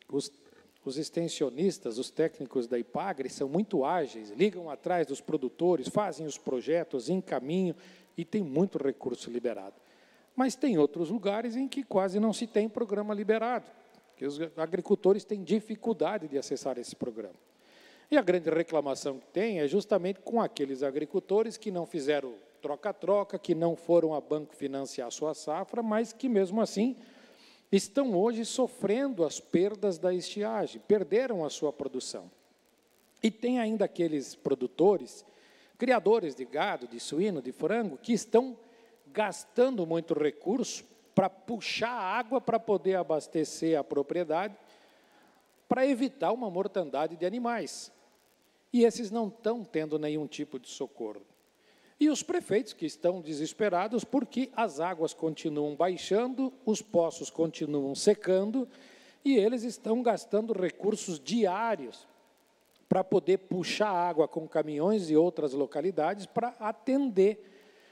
os extensionistas, os técnicos da IPAGRE são muito ágeis, ligam atrás dos produtores, fazem os projetos, encaminham e tem muito recurso liberado. Mas tem outros lugares em que quase não se tem programa liberado, que os agricultores têm dificuldade de acessar esse programa. E a grande reclamação que tem é justamente com aqueles agricultores que não fizeram troca-troca, que não foram a banco financiar a sua safra, mas que, mesmo assim, estão hoje sofrendo as perdas da estiagem, perderam a sua produção. E tem ainda aqueles produtores, criadores de gado, de suíno, de frango, que estão gastando muito recurso para puxar água para poder abastecer a propriedade, para evitar uma mortandade de animais. E esses não estão tendo nenhum tipo de socorro. E os prefeitos que estão desesperados porque as águas continuam baixando, os poços continuam secando e eles estão gastando recursos diários para poder puxar água com caminhões de outras localidades para atender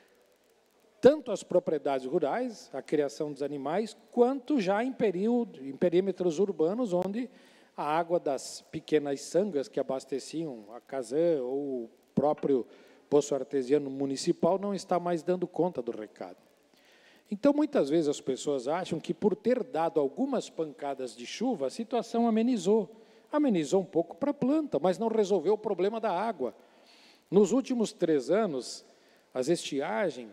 tanto as propriedades rurais, a criação dos animais, quanto já em perímetros urbanos, onde a água das pequenas sangas que abasteciam a Casan ou o próprio poço artesiano municipal não está mais dando conta do recado. Então, muitas vezes as pessoas acham que por ter dado algumas pancadas de chuva, a situação amenizou. Amenizou um pouco para a planta, mas não resolveu o problema da água. Nos últimos 3 anos, as estiagens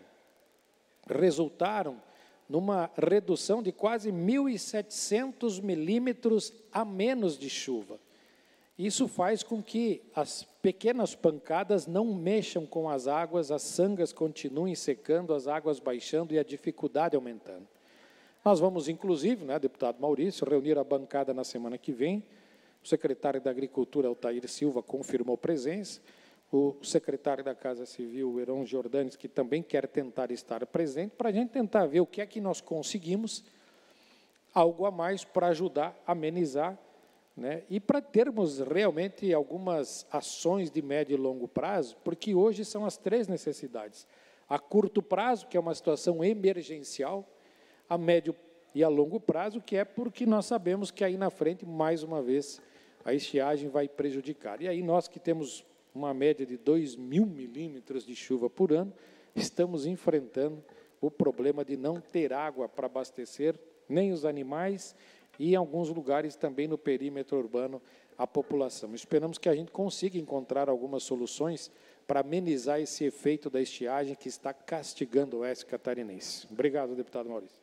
resultaram numa redução de quase 1.700 milímetros a menos de chuva. Isso faz com que as pequenas pancadas não mexam com as águas, as sangas continuem secando, as águas baixando e a dificuldade aumentando. Nós vamos, inclusive, né, deputado Maurício, reunir a bancada na semana que vem. O secretário da Agricultura, Altair Silva, confirmou presença. O secretário da Casa Civil, Heron Jordanes, que também quer tentar estar presente, para a gente tentar ver o que é que nós conseguimos, algo a mais para ajudar a amenizar, né, e para termos realmente algumas ações de médio e longo prazo, porque hoje são as 3 necessidades. A curto prazo, que é uma situação emergencial, a médio e a longo prazo, que é porque nós sabemos que aí na frente, mais uma vez, a estiagem vai prejudicar. E aí nós que temos uma média de 2.000 milímetros de chuva por ano, estamos enfrentando o problema de não ter água para abastecer nem os animais e, em alguns lugares, também no perímetro urbano, a população. Esperamos que a gente consiga encontrar algumas soluções para amenizar esse efeito da estiagem que está castigando o oeste catarinense. Obrigado, deputado Maurício.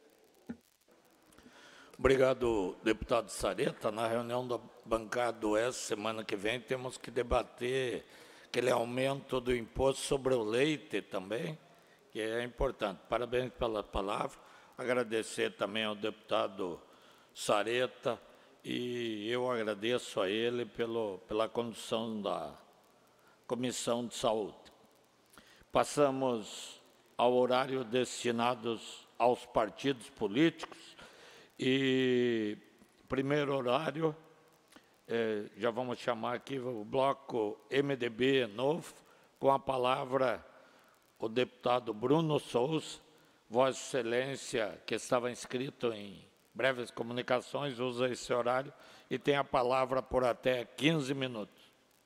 Obrigado, deputado Sareta. Na reunião da bancada do Oeste, semana que vem, temos que debater aquele aumento do imposto sobre o leite também, que é importante. Parabéns pela palavra. Agradecer também ao deputado Sareta, e eu agradeço a ele pela condução da Comissão de Saúde. Passamos ao horário destinado aos partidos políticos. E primeiro horário, já vamos chamar aqui o bloco MDB novo, com a palavra o deputado Bruno Souza. Vossa Excelência, que estava inscrito em breves comunicações, usa esse horário e tem a palavra por até 15 minutos.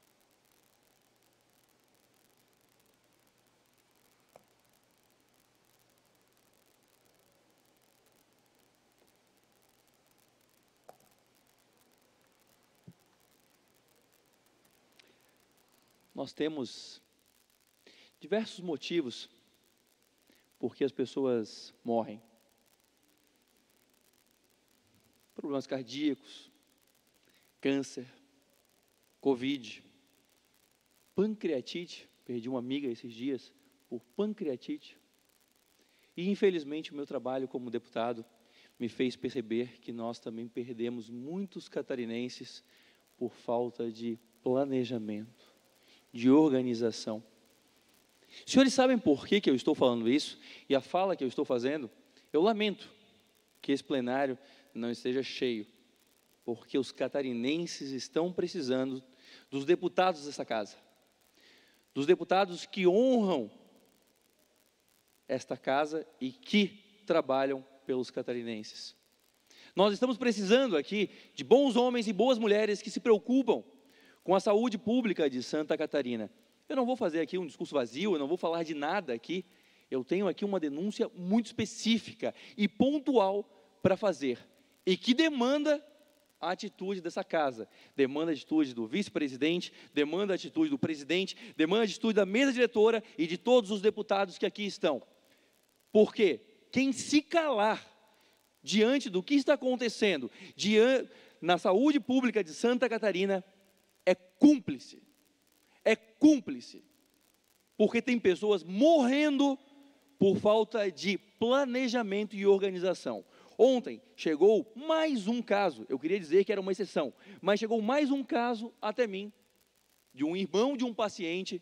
Nós temos diversos motivos por que as pessoas morrem. Problemas cardíacos, câncer, Covid, pancreatite. Perdi uma amiga esses dias por pancreatite. E, infelizmente, o meu trabalho como deputado me fez perceber que nós também perdemos muitos catarinenses por falta de planejamento, de organização. Os senhores sabem por que eu estou falando isso? E a fala que eu estou fazendo, eu lamento que esse plenário não esteja cheio, porque os catarinenses estão precisando dos deputados dessa casa, dos deputados que honram esta casa e que trabalham pelos catarinenses. Nós estamos precisando aqui de bons homens e boas mulheres que se preocupam com a saúde pública de Santa Catarina. Eu não vou fazer aqui um discurso vazio, eu não vou falar de nada aqui. Eu tenho aqui uma denúncia muito específica e pontual para fazer, e que demanda a atitude dessa casa, demanda a atitude do vice-presidente, demanda a atitude do presidente, demanda a atitude da mesa diretora e de todos os deputados que aqui estão. Porque quem se calar diante do que está acontecendo na saúde pública de Santa Catarina é cúmplice. É cúmplice. Porque tem pessoas morrendo por falta de planejamento e organização. Ontem chegou mais um caso, eu queria dizer que era uma exceção, mas chegou mais um caso até mim, de um irmão de um paciente,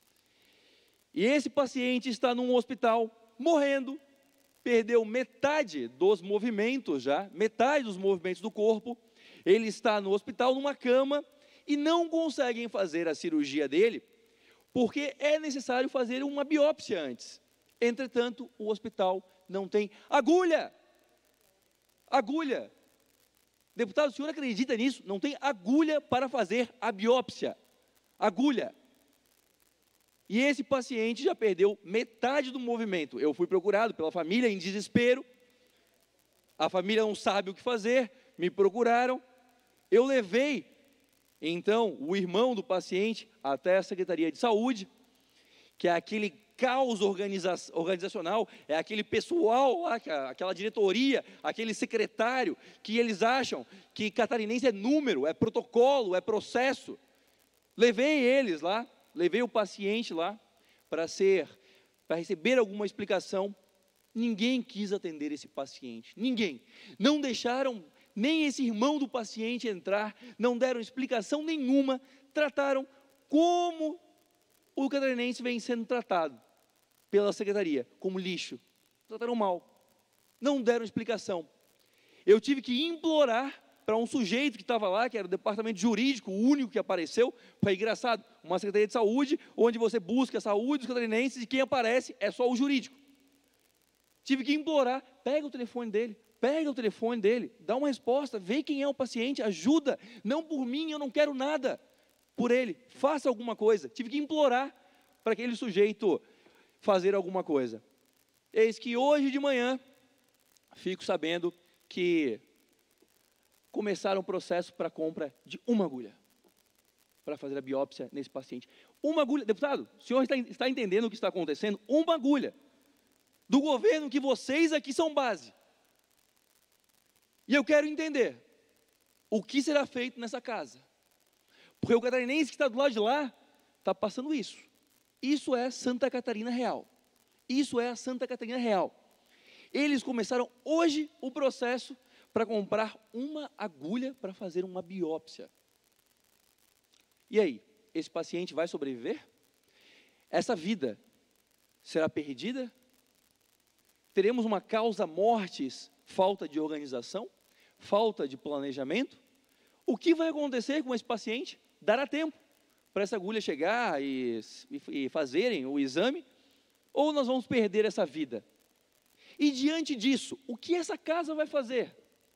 e esse paciente está num hospital, morrendo, perdeu metade dos movimentos já, metade dos movimentos do corpo, ele está no hospital, numa cama, e não conseguem fazer a cirurgia dele, porque é necessário fazer uma biópsia antes. Entretanto, o hospital não tem agulha. Agulha. Deputado, o senhor acredita nisso? Não tem agulha para fazer a biópsia. Agulha. E esse paciente já perdeu metade do movimento. Eu fui procurado pela família em desespero. A família não sabe o que fazer. Me procuraram. Eu levei, então, o irmão do paciente até a Secretaria de Saúde, que é aquele caos organizacional, é aquele pessoal lá, aquela diretoria, aquele secretário, que eles acham que catarinense é número, é protocolo, é processo. Levei eles lá, levei o paciente lá, para receber alguma explicação. Ninguém quis atender esse paciente, ninguém. Não deixaram nem esse irmão do paciente entrar, não deram explicação nenhuma, trataram como o catarinense vem sendo tratado pela secretaria, como lixo. Trataram mal, não deram explicação. Eu tive que implorar para um sujeito que estava lá, que era o departamento jurídico, o único que apareceu. Foi engraçado, uma secretaria de saúde, onde você busca a saúde dos catarinenses e quem aparece é só o jurídico. Tive que implorar, pega o telefone dele, pega o telefone dele, dá uma resposta, vê quem é o paciente, ajuda, não por mim, eu não quero nada, por ele, faça alguma coisa. Tive que implorar para aquele sujeito fazer alguma coisa. Eis que hoje de manhã, fico sabendo que começaram o processo para a compra de uma agulha, para fazer a biópsia nesse paciente. Uma agulha, deputado, o senhor está entendendo o que está acontecendo? Uma agulha do governo que vocês aqui são base. E eu quero entender o que será feito nessa casa. Porque o catarinense que está do lado de lá está passando isso. Isso é Santa Catarina real. Isso é a Santa Catarina real. Eles começaram hoje o processo para comprar uma agulha para fazer uma biópsia. E aí, esse paciente vai sobreviver? Essa vida será perdida? Teremos uma causa mortis, falta de organização, falta de planejamento? O que vai acontecer com esse paciente? Dará tempo para essa agulha chegar e fazerem o exame? Ou nós vamos perder essa vida? E diante disso, o que essa casa vai fazer?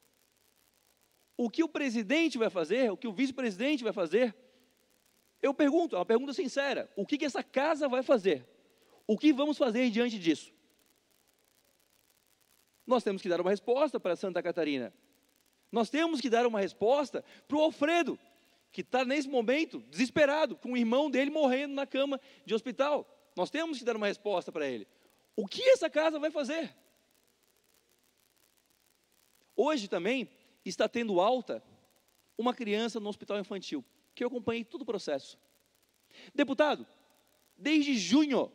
O que o presidente vai fazer? O que o vice-presidente vai fazer? Eu pergunto, é uma pergunta sincera, o que essa casa vai fazer? O que vamos fazer diante disso? Nós temos que dar uma resposta para Santa Catarina. Nós temos que dar uma resposta para o Alfredo, que está nesse momento desesperado, com o irmão dele morrendo na cama de hospital. Nós temos que dar uma resposta para ele. O que essa casa vai fazer? Hoje também está tendo alta uma criança no hospital infantil, que eu acompanhei todo o processo. Deputado, desde junho,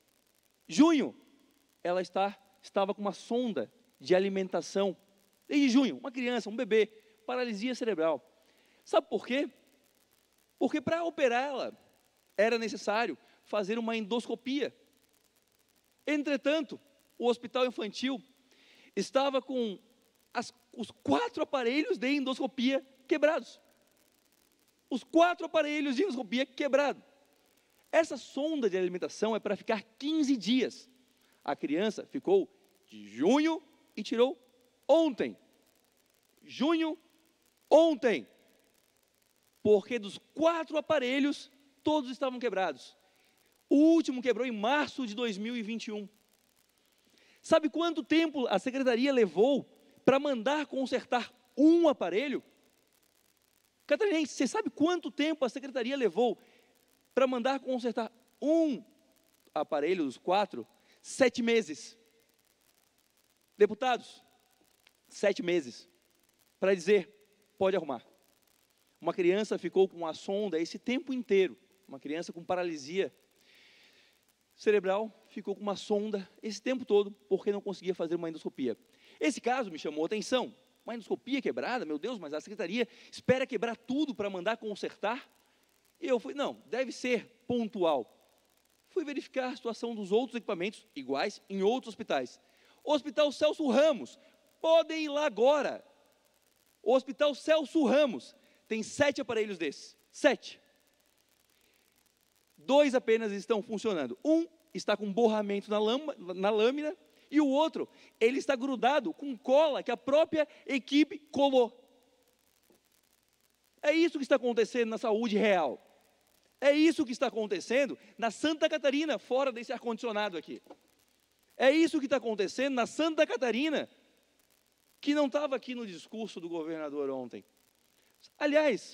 ela estava com uma sonda de alimentação, desde junho, uma criança, um bebê, paralisia cerebral. Sabe por quê? Porque para operar ela, era necessário fazer uma endoscopia. Entretanto, o hospital infantil estava com os 4 aparelhos de endoscopia quebrados. Os 4 aparelhos de endoscopia quebrados. Essa sonda de alimentação é para ficar 15 dias. A criança ficou de junho e tirou ontem. Junho, ontem. Porque dos 4 aparelhos, todos estavam quebrados. O último quebrou em março de 2021. Sabe quanto tempo a secretaria levou para mandar consertar um aparelho? Catarinense, você sabe quanto tempo a secretaria levou para mandar consertar um aparelho dos 4? 7 meses. Deputados, 7 meses. Para dizer, pode arrumar. Uma criança ficou com uma sonda esse tempo inteiro. Uma criança com paralisia cerebral ficou com uma sonda esse tempo todo, porque não conseguia fazer uma endoscopia. Esse caso me chamou a atenção. Uma endoscopia quebrada, meu Deus, mas a secretaria espera quebrar tudo para mandar consertar? E eu fui, não, deve ser pontual. Fui verificar a situação dos outros equipamentos, iguais, em outros hospitais. O Hospital Celso Ramos, podem ir lá agora. O Hospital Celso Ramos tem 7 aparelhos desses, 7. 2 apenas estão funcionando. Um está com borramento na lâmina, e o outro, ele está grudado com cola que a própria equipe colou. É isso que está acontecendo na saúde real. É isso que está acontecendo na Santa Catarina, fora desse ar-condicionado aqui. É isso que está acontecendo na Santa Catarina, que não estava aqui no discurso do governador ontem. Aliás,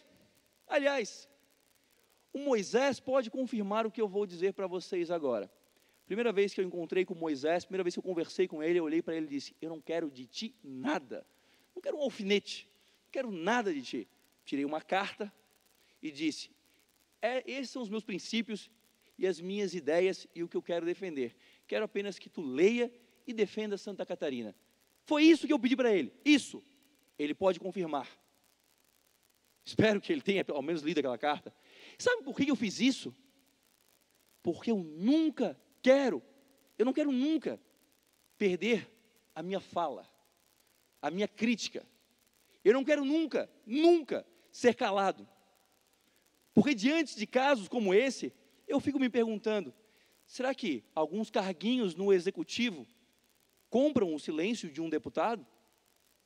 o Moisés pode confirmar o que eu vou dizer para vocês agora. Primeira vez que eu encontrei com Moisés, primeira vez que eu conversei com ele, eu olhei para ele e disse, eu não quero de ti nada. Não quero um alfinete, não quero nada de ti. Tirei uma carta e disse, esses são os meus princípios e as minhas ideias e o que eu quero defender. Quero apenas que tu leia e defenda Santa Catarina. Foi isso que eu pedi para ele, isso. Ele pode confirmar. Espero que ele tenha ao menos lido aquela carta. Sabe por que eu fiz isso? Porque eu não quero nunca perder a minha fala, a minha crítica. Eu não quero nunca ser calado. Porque diante de casos como esse, eu fico me perguntando, será que alguns carguinhos no executivo compram o silêncio de um deputado?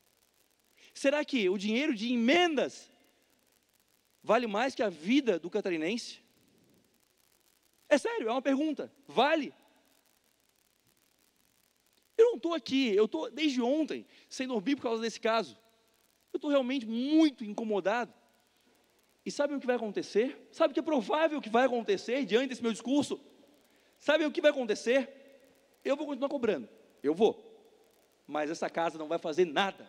Será que o dinheiro de emendas vale mais que a vida do catarinense? É sério, é uma pergunta. Vale? Eu não estou aqui, eu estou desde ontem sem dormir por causa desse caso. Eu estou realmente muito incomodado. E sabem o que vai acontecer? Sabe o que é provável que vai acontecer diante desse meu discurso? Sabem o que vai acontecer? Eu vou continuar cobrando, eu vou. Mas essa casa não vai fazer nada.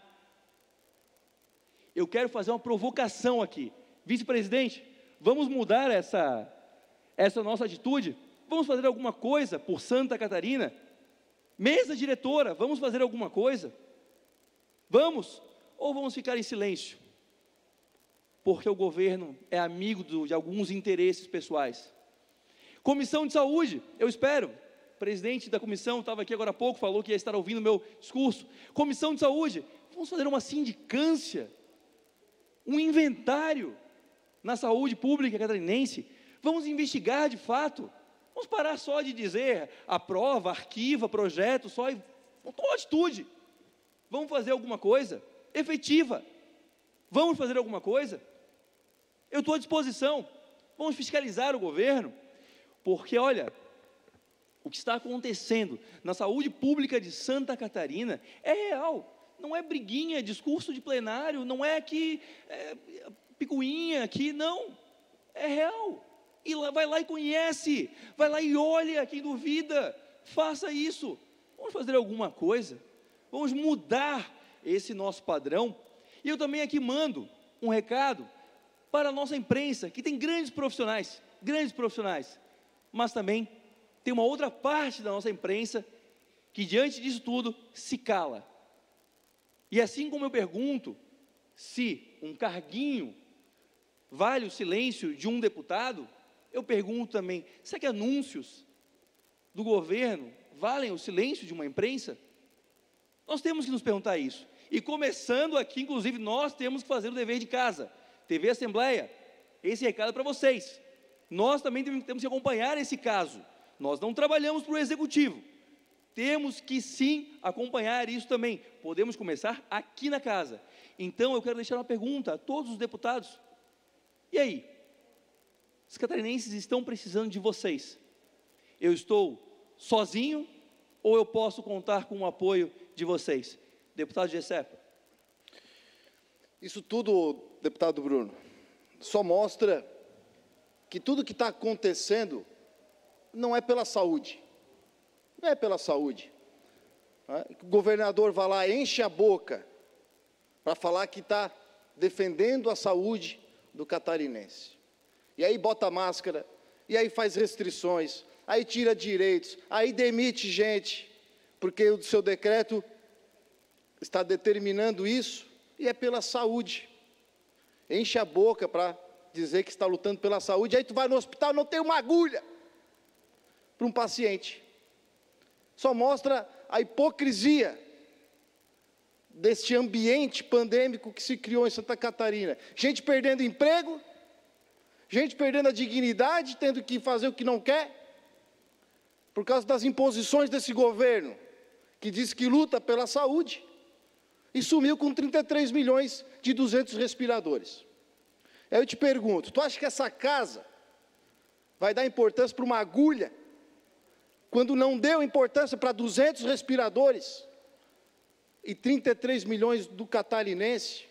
Eu quero fazer uma provocação aqui. Vice-presidente, vamos mudar essa nossa atitude? Vamos fazer alguma coisa por Santa Catarina? Mesa diretora, vamos fazer alguma coisa? Vamos? Ou vamos ficar em silêncio? Porque o governo é amigo de alguns interesses pessoais. Comissão de Saúde, eu espero. O presidente da comissão estava aqui agora há pouco, falou que ia estar ouvindo o meu discurso. Comissão de Saúde, vamos fazer uma sindicância, um inventário na saúde pública catarinense. Vamos investigar de fato. Vamos parar só de dizer aprova, arquiva, projeto, só e toma atitude. Vamos fazer alguma coisa efetiva. Vamos fazer alguma coisa? Eu estou à disposição. Vamos fiscalizar o governo, porque olha, o que está acontecendo na saúde pública de Santa Catarina é real. Não é briguinha, discurso de plenário, não é que picuinha aqui, não. É real. E vai lá e conhece, vai lá e olha, quem duvida, faça isso. Vamos fazer alguma coisa, vamos mudar esse nosso padrão. E eu também aqui mando um recado para a nossa imprensa, que tem grandes profissionais, mas também tem uma outra parte da nossa imprensa, que diante disso tudo, se cala. E assim como eu pergunto, se um carguinho vale o silêncio de um deputado, eu pergunto também, será que anúncios do governo valem o silêncio de uma imprensa? Nós temos que nos perguntar isso. E começando aqui, inclusive, nós temos que fazer o dever de casa. TV Assembleia, esse recado é para vocês. Nós também temos que acompanhar esse caso. Nós não trabalhamos para o Executivo. Temos que sim acompanhar isso também. Podemos começar aqui na casa. Então eu quero deixar uma pergunta a todos os deputados. E aí? Os catarinenses estão precisando de vocês. Eu estou sozinho ou eu posso contar com o apoio de vocês? Deputado Gessé. Isso tudo, deputado Bruno, só mostra que tudo que está acontecendo não é pela saúde. Não é pela saúde. O governador vai lá, enche a boca para falar que está defendendo a saúde do catarinense. E aí bota máscara, e aí faz restrições, aí tira direitos, aí demite gente, porque o seu decreto está determinando isso, e é pela saúde. Enche a boca para dizer que está lutando pela saúde, aí tu vai no hospital, não tem uma agulha para um paciente. Só mostra a hipocrisia deste ambiente pandêmico que se criou em Santa Catarina. Gente perdendo emprego, gente perdendo a dignidade, tendo que fazer o que não quer, por causa das imposições desse governo, que diz que luta pela saúde, e sumiu com 33 milhões de 200 respiradores. Aí eu te pergunto, tu acha que essa casa vai dar importância para uma agulha, quando não deu importância para 200 respiradores e 33 milhões do catarinense?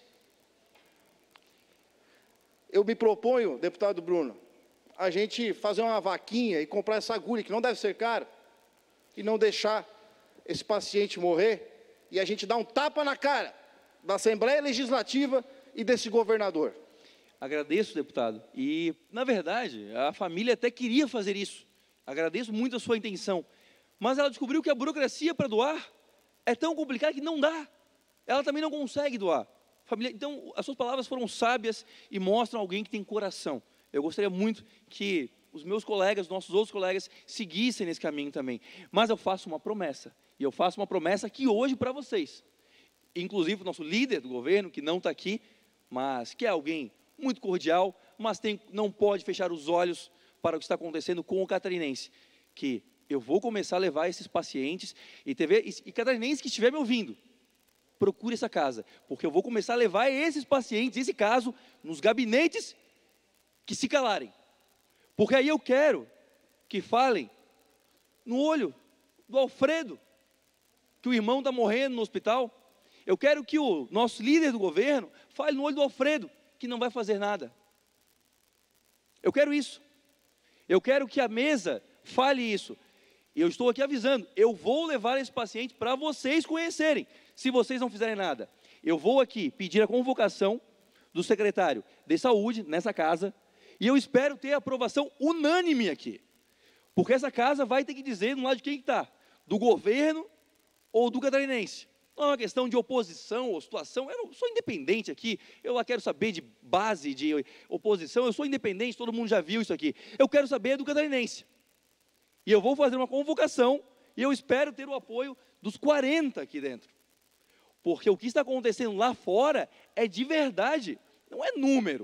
Eu me proponho, deputado Bruno, a gente fazer uma vaquinha e comprar essa agulha, que não deve ser cara, e não deixar esse paciente morrer, e a gente dar um tapa na cara da Assembleia Legislativa e desse governador. Agradeço, deputado, e, na verdade, a família até queria fazer isso. Agradeço muito a sua intenção, mas ela descobriu que a burocracia para doar é tão complicada que não dá. Ela também não consegue doar. Família, então, as suas palavras foram sábias e mostram alguém que tem coração. Eu gostaria muito que os meus colegas, nossos outros colegas, seguissem nesse caminho também. Mas eu faço uma promessa, e eu faço uma promessa aqui hoje para vocês. Inclusive o nosso líder do governo, que não está aqui, mas que é alguém muito cordial, mas não pode fechar os olhos para o que está acontecendo com o catarinense, que eu vou começar a levar esses pacientes, e catarinense que estiver me ouvindo, procure essa casa, porque eu vou começar a levar esses pacientes, esse caso, nos gabinetes que se calarem. Porque aí eu quero que falem no olho do Alfredo, que o irmão está morrendo no hospital. Eu quero que o nosso líder do governo fale no olho do Alfredo, que não vai fazer nada. Eu quero isso. Eu quero que a mesa fale isso. E eu estou aqui avisando, eu vou levar esse paciente para vocês conhecerem, se vocês não fizerem nada. Eu vou aqui pedir a convocação do secretário de saúde nessa casa, e eu espero ter a aprovação unânime aqui. Porque essa casa vai ter que dizer no lado de quem está, do governo ou do catarinense. Não é uma questão de oposição ou situação, eu não sou independente aqui, eu lá quero saber de base, de oposição, eu sou independente, todo mundo já viu isso aqui. Eu quero saber do catarinense. E eu vou fazer uma convocação, e eu espero ter o apoio dos 40 aqui dentro. Porque o que está acontecendo lá fora é de verdade, não é número,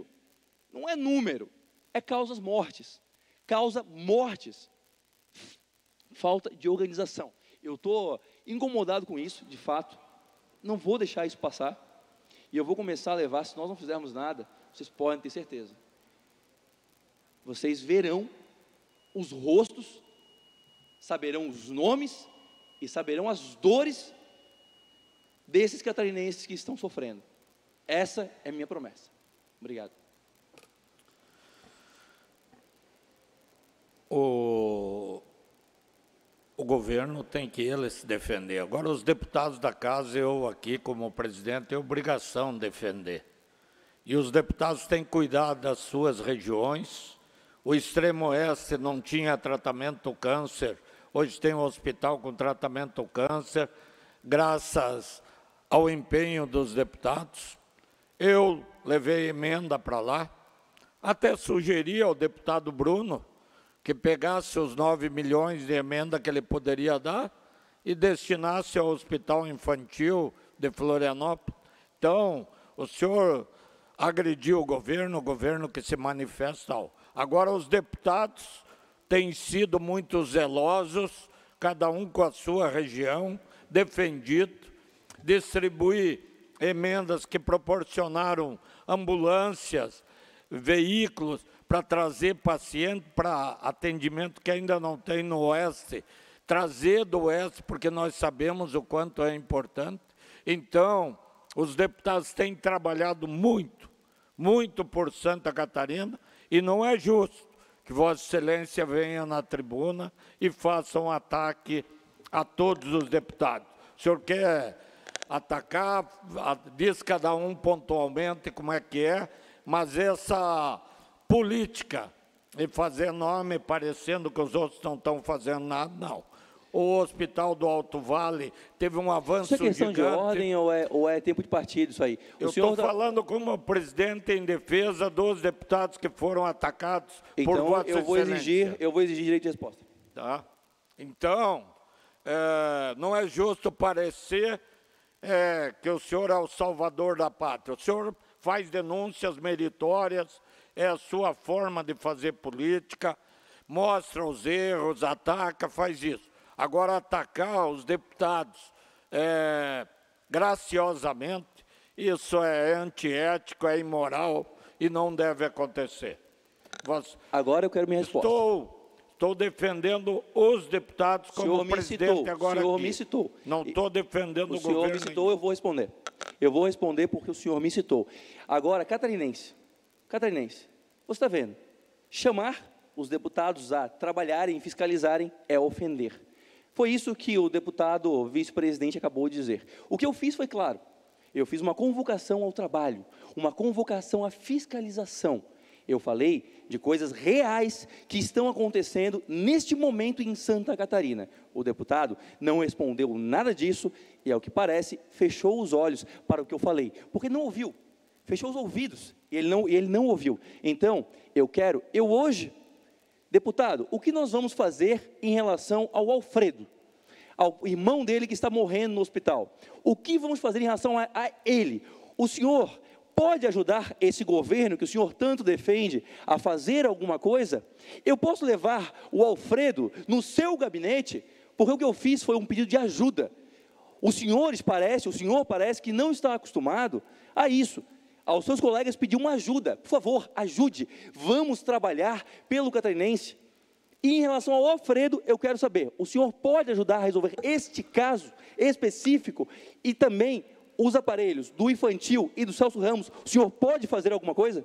é causas mortes, causa mortes, falta de organização. Eu estou incomodado com isso, de fato, não vou deixar isso passar, e eu vou começar a levar, se nós não fizermos nada, vocês podem ter certeza, vocês verão os rostos, saberão os nomes e saberão as dores desses catarinenses que estão sofrendo. Essa é a minha promessa. Obrigado. O governo tem que ele se defender. Agora, os deputados da casa, eu aqui como presidente, tenho obrigação de defender. E os deputados têm que cuidar das suas regiões. O extremo oeste não tinha tratamento do câncer, hoje tem um hospital com tratamento do câncer, graças ao empenho dos deputados. Eu levei emenda para lá, até sugeri ao deputado Bruno que pegasse os 9 milhões de emenda que ele poderia dar e destinasse ao Hospital Infantil de Florianópolis. Então, o senhor agrediu o governo que se manifesta. Agora, os deputados têm sido muito zelosos, cada um com a sua região, defendido, distribuir emendas que proporcionaram ambulâncias, veículos para trazer paciente para atendimento que ainda não tem no Oeste, trazer do Oeste, porque nós sabemos o quanto é importante. Então, os deputados têm trabalhado muito, muito por Santa Catarina, e não é justo que Vossa Excelência venha na tribuna e faça um ataque a todos os deputados. O senhor quer atacar, diz cada um pontualmente como é que é, mas essa política de fazer nome parecendo que os outros não estão fazendo nada, não. O Hospital do Alto Vale teve um avanço gigante. Isso é questão de ordem ou é tempo de partido isso aí? Eu estou falando como presidente em defesa dos deputados que foram atacados por Vossa Excelência. Eu vou exigir direito de resposta. Tá? Então, não é justo parecer que o senhor é o salvador da pátria. O senhor faz denúncias meritórias, é a sua forma de fazer política, mostra os erros, ataca, faz isso. Agora, atacar os deputados graciosamente, isso é antiético, é imoral e não deve acontecer. Agora eu quero minha resposta. Estou defendendo os deputados como presidente agora aqui. O senhor me citou. Não estou defendendo o governo. O senhor me citou, eu vou responder. Eu vou responder porque o senhor me citou. Agora, catarinense, você está vendo? Chamar os deputados a trabalharem e fiscalizarem é ofender. Foi isso que o deputado vice-presidente acabou de dizer. O que eu fiz foi claro. Eu fiz uma convocação ao trabalho, uma convocação à fiscalização. Eu falei de coisas reais que estão acontecendo neste momento em Santa Catarina. O deputado não respondeu nada disso e, ao que parece, fechou os olhos para o que eu falei, porque não ouviu, fechou os ouvidos e ele não ouviu. Então, eu hoje, deputado, o que nós vamos fazer em relação ao Alfredo, ao irmão dele que está morrendo no hospital? O que vamos fazer em relação a ele? O senhor pode ajudar esse governo que o senhor tanto defende a fazer alguma coisa? Eu posso levar o Alfredo no seu gabinete, porque o que eu fiz foi um pedido de ajuda. O senhor parece que não está acostumado a isso. Aos seus colegas pedir uma ajuda. Por favor, ajude. Vamos trabalhar pelo catarinense. E em relação ao Alfredo, eu quero saber, o senhor pode ajudar a resolver este caso específico e também os aparelhos do infantil e do Celso Ramos? O senhor pode fazer alguma coisa?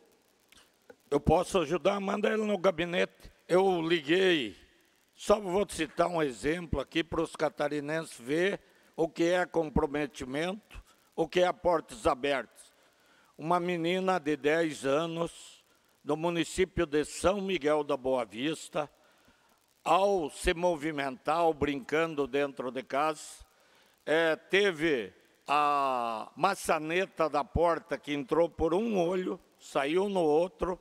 Eu posso ajudar, manda ele no gabinete. Eu liguei, só vou citar um exemplo aqui para os catarinenses ver o que é comprometimento, o que é portas abertas. Uma menina de 10 anos, do município de São Miguel da Boa Vista, ao se movimentar, brincando dentro de casa, teve a maçaneta da porta que entrou por um olho, saiu no outro.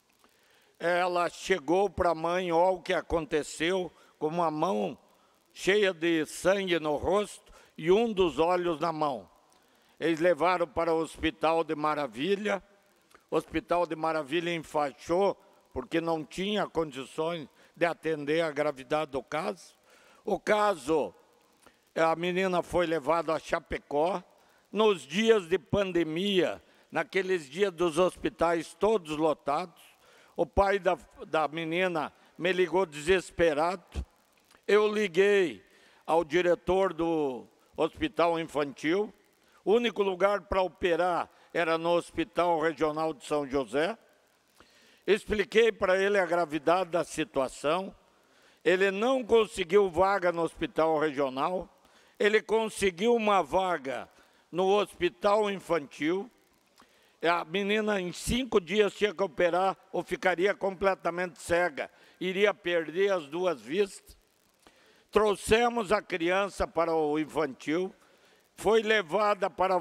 Ela chegou para a mãe, olha o que aconteceu, com uma mão cheia de sangue no rosto e um dos olhos na mão. Eles levaram para o Hospital de Maravilha. O Hospital de Maravilha enfaixou, porque não tinha condições de atender a gravidade do caso. O caso, a menina foi levada a Chapecó. Nos dias de pandemia, naqueles dias dos hospitais todos lotados, o pai da menina me ligou desesperado. Eu liguei ao diretor do Hospital Infantil. O único lugar para operar era no Hospital Regional de São José. Expliquei para ele a gravidade da situação. Ele não conseguiu vaga no Hospital Regional. Ele conseguiu uma vaga no Hospital Infantil. A menina, em 5 dias, tinha que operar ou ficaria completamente cega. Iria perder as 2 vistas. Trouxemos a criança para o infantil. Foi levada para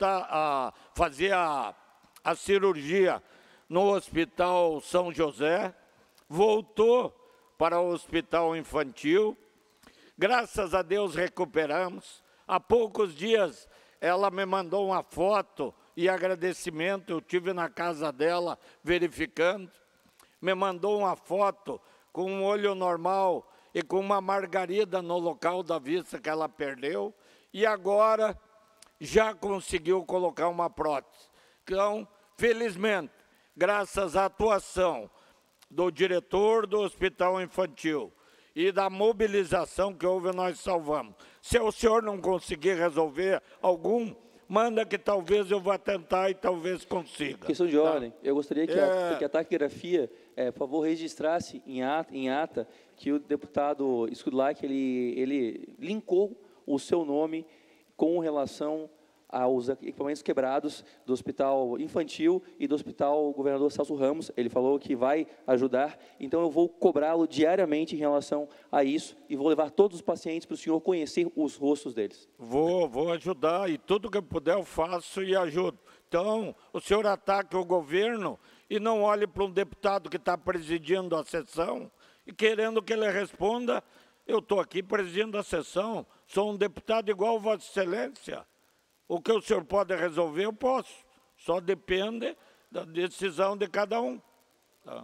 fazer a cirurgia no Hospital São José. Voltou para o Hospital Infantil. Graças a Deus recuperamos. Há poucos dias ela me mandou uma foto e agradecimento, eu estive na casa dela verificando. Me mandou uma foto com um olho normal e com uma margarida no local da vista que ela perdeu. E agora já conseguiu colocar uma prótese. Então, felizmente, graças à atuação do diretor do Hospital Infantil e da mobilização que houve, nós salvamos. Se o senhor não conseguir resolver algum, manda que talvez eu vá tentar e talvez consiga. Questão de ordem. Eu gostaria que a taquigrafia, por favor, registrasse em ata que o deputado Skudlak, ele linkou o seu nome com relação aos equipamentos quebrados do Hospital Infantil e do Hospital Governador Celso Ramos. Ele falou que vai ajudar, então eu vou cobrá-lo diariamente em relação a isso e vou levar todos os pacientes para o senhor conhecer os rostos deles. Vou ajudar e tudo que eu puder eu faço e ajudo. Então, o senhor ataca o governo e não olhe para um deputado que está presidindo a sessão e querendo que ele responda. Eu estou aqui presidindo a sessão, sou um deputado igual Vossa Excelência. O que o senhor pode resolver, eu posso. Só depende da decisão de cada um. Tá?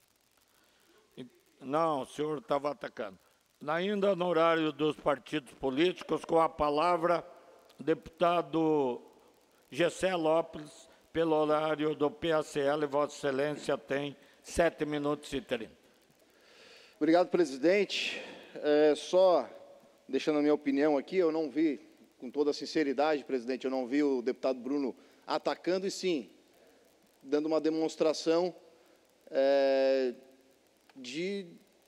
Não, o senhor estava atacando. Ainda no horário dos partidos políticos, com a palavra, deputado Gessé Lopes, pelo horário do PACL, Vossa Excelência tem 7 minutos e 30. Obrigado, presidente. Só deixando a minha opinião aqui, eu não vi, com toda a sinceridade, presidente, eu não vi o deputado Bruno atacando, e sim, dando uma demonstração de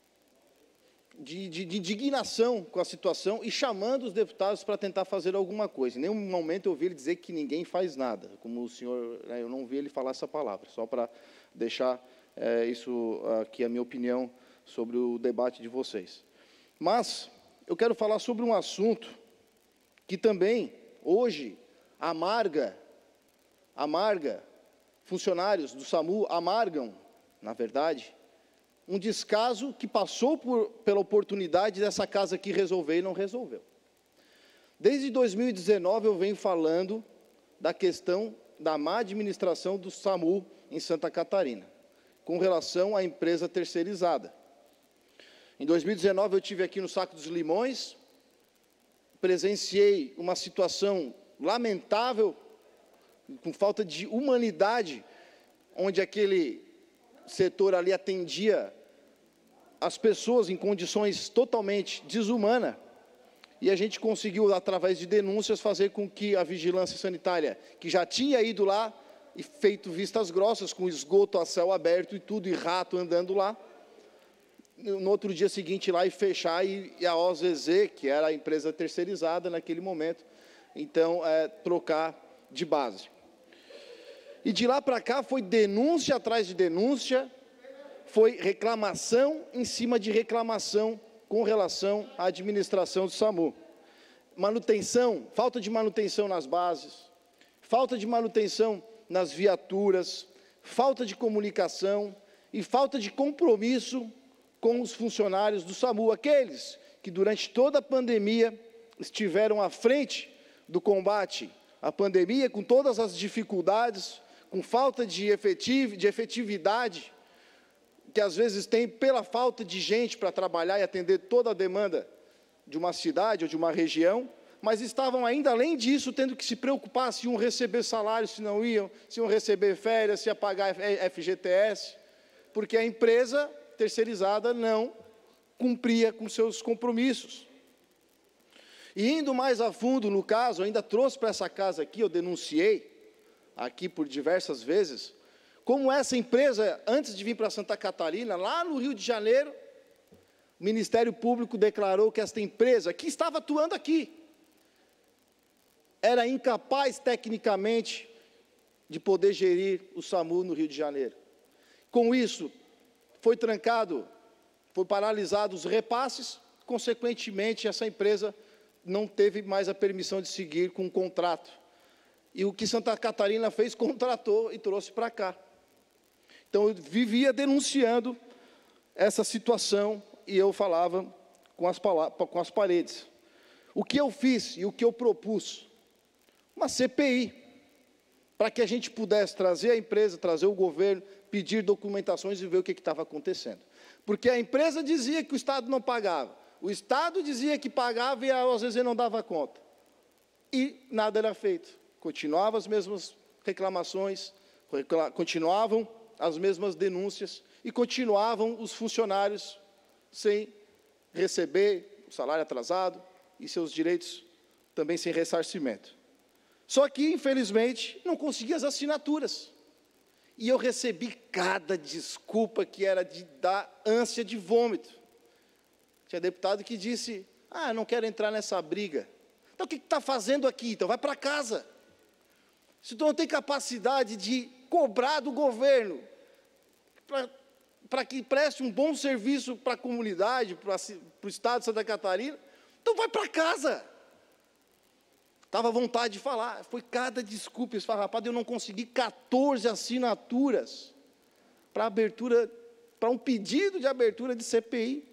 indignação com a situação e chamando os deputados para tentar fazer alguma coisa. Em nenhum momento eu ouvi ele dizer que ninguém faz nada, como o senhor, eu não vi ele falar essa palavra, só para deixar isso aqui a minha opinião sobre o debate de vocês. Mas eu quero falar sobre um assunto que também, hoje, amarga, funcionários do SAMU amargam, na verdade, um descaso que passou pela oportunidade dessa casa aqui resolver e não resolveu. Desde 2019 eu venho falando da questão da má administração do SAMU em Santa Catarina, com relação à empresa terceirizada. Em 2019 eu estive aqui no Saco dos Limões, presenciei uma situação lamentável, com falta de humanidade, onde aquele setor ali atendia as pessoas em condições totalmente desumanas, e a gente conseguiu, através de denúncias, fazer com que a vigilância sanitária, que já tinha ido lá e feito vistas grossas, com esgoto a céu aberto e tudo, e rato andando lá, no outro dia seguinte ir lá e fechar, e a OZZ, que era a empresa terceirizada naquele momento, então, trocar de base. E de lá para cá foi denúncia atrás de denúncia, foi reclamação em cima de reclamação com relação à administração do SAMU. Manutenção, falta de manutenção nas bases, falta de manutenção nas viaturas, falta de comunicação e falta de compromisso com os funcionários do SAMU, aqueles que durante toda a pandemia estiveram à frente do combate à pandemia, com todas as dificuldades, com falta de efetividade, que às vezes tem pela falta de gente para trabalhar e atender toda a demanda de uma cidade ou de uma região, mas estavam ainda, além disso, tendo que se preocupar se iam receber salário, se não iam, se iam receber férias, se ia pagar FGTS, porque a empresa terceirizada não cumpria com seus compromissos. E indo mais a fundo no caso, ainda trouxe para essa casa aqui, eu denunciei aqui por diversas vezes, como essa empresa, antes de vir para Santa Catarina, lá no Rio de Janeiro, o Ministério Público declarou que esta empresa, que estava atuando aqui, era incapaz tecnicamente de poder gerir o SAMU no Rio de Janeiro. Com isso, foi trancado, foi paralisado os repasses, consequentemente, essa empresa não teve mais a permissão de seguir com o contrato. E o que Santa Catarina fez, contratou e trouxe para cá. Então, eu vivia denunciando essa situação e eu falava com as paredes. O que eu fiz e o que eu propus? Uma CPI, para que a gente pudesse trazer a empresa, trazer o governo, pedir documentações e ver o que estava acontecendo. Porque a empresa dizia que o Estado não pagava, o Estado dizia que pagava e às vezes não dava conta. E nada era feito. Continuavam as mesmas reclamações, continuavam as mesmas denúncias e continuavam os funcionários sem receber o salário atrasado e seus direitos também sem ressarcimento. Só que, infelizmente, não conseguia as assinaturas. E eu recebi cada desculpa que era de dar ânsia de vômito. Tinha deputado que disse, não quero entrar nessa briga. Então, o que está fazendo aqui? Então, vai para casa. Se tu não tem capacidade de cobrar do governo para que preste um bom serviço para a comunidade, para o Estado de Santa Catarina, então vai para casa. Estava à vontade de falar, foi cada desculpa, eles falaram, rapaz, eu não consegui 14 assinaturas para abertura, para um pedido de abertura de CPI.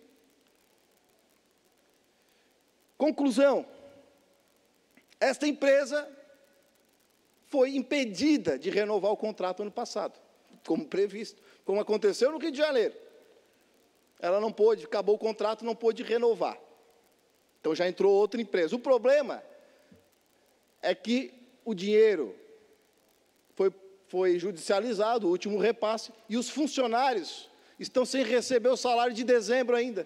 Conclusão, esta empresa foi impedida de renovar o contrato ano passado, como previsto, como aconteceu no Rio de Janeiro. Ela não pôde, acabou o contrato, não pôde renovar. Então já entrou outra empresa. O problema é que o dinheiro foi judicializado, o último repasse, e os funcionários estão sem receber o salário de dezembro ainda.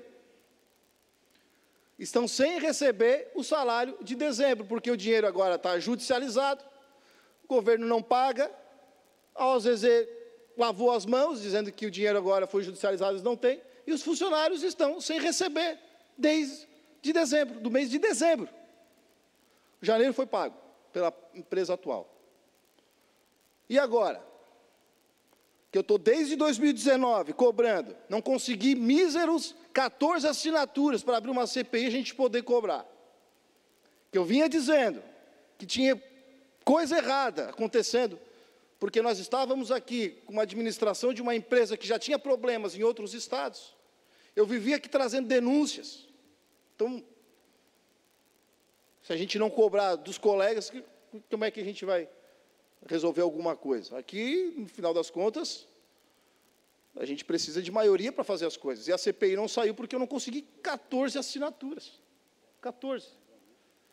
Estão sem receber o salário de dezembro, porque o dinheiro agora está judicializado, o governo não paga, a OZZ lavou as mãos, dizendo que o dinheiro agora foi judicializado, eles não têm, e os funcionários estão sem receber desde dezembro, do mês de dezembro. Janeiro foi pago pela empresa atual. E agora? Que eu estou desde 2019 cobrando, não consegui míseros 14 assinaturas para abrir uma CPI e a gente poder cobrar. Que eu vinha dizendo que tinha coisa errada acontecendo, porque nós estávamos aqui com uma administração de uma empresa que já tinha problemas em outros estados. Eu vivia aqui trazendo denúncias. Então, se a gente não cobrar dos colegas, como é que a gente vai resolver alguma coisa? Aqui, no final das contas, a gente precisa de maioria para fazer as coisas. E a CPI não saiu porque eu não consegui 14 assinaturas. 14.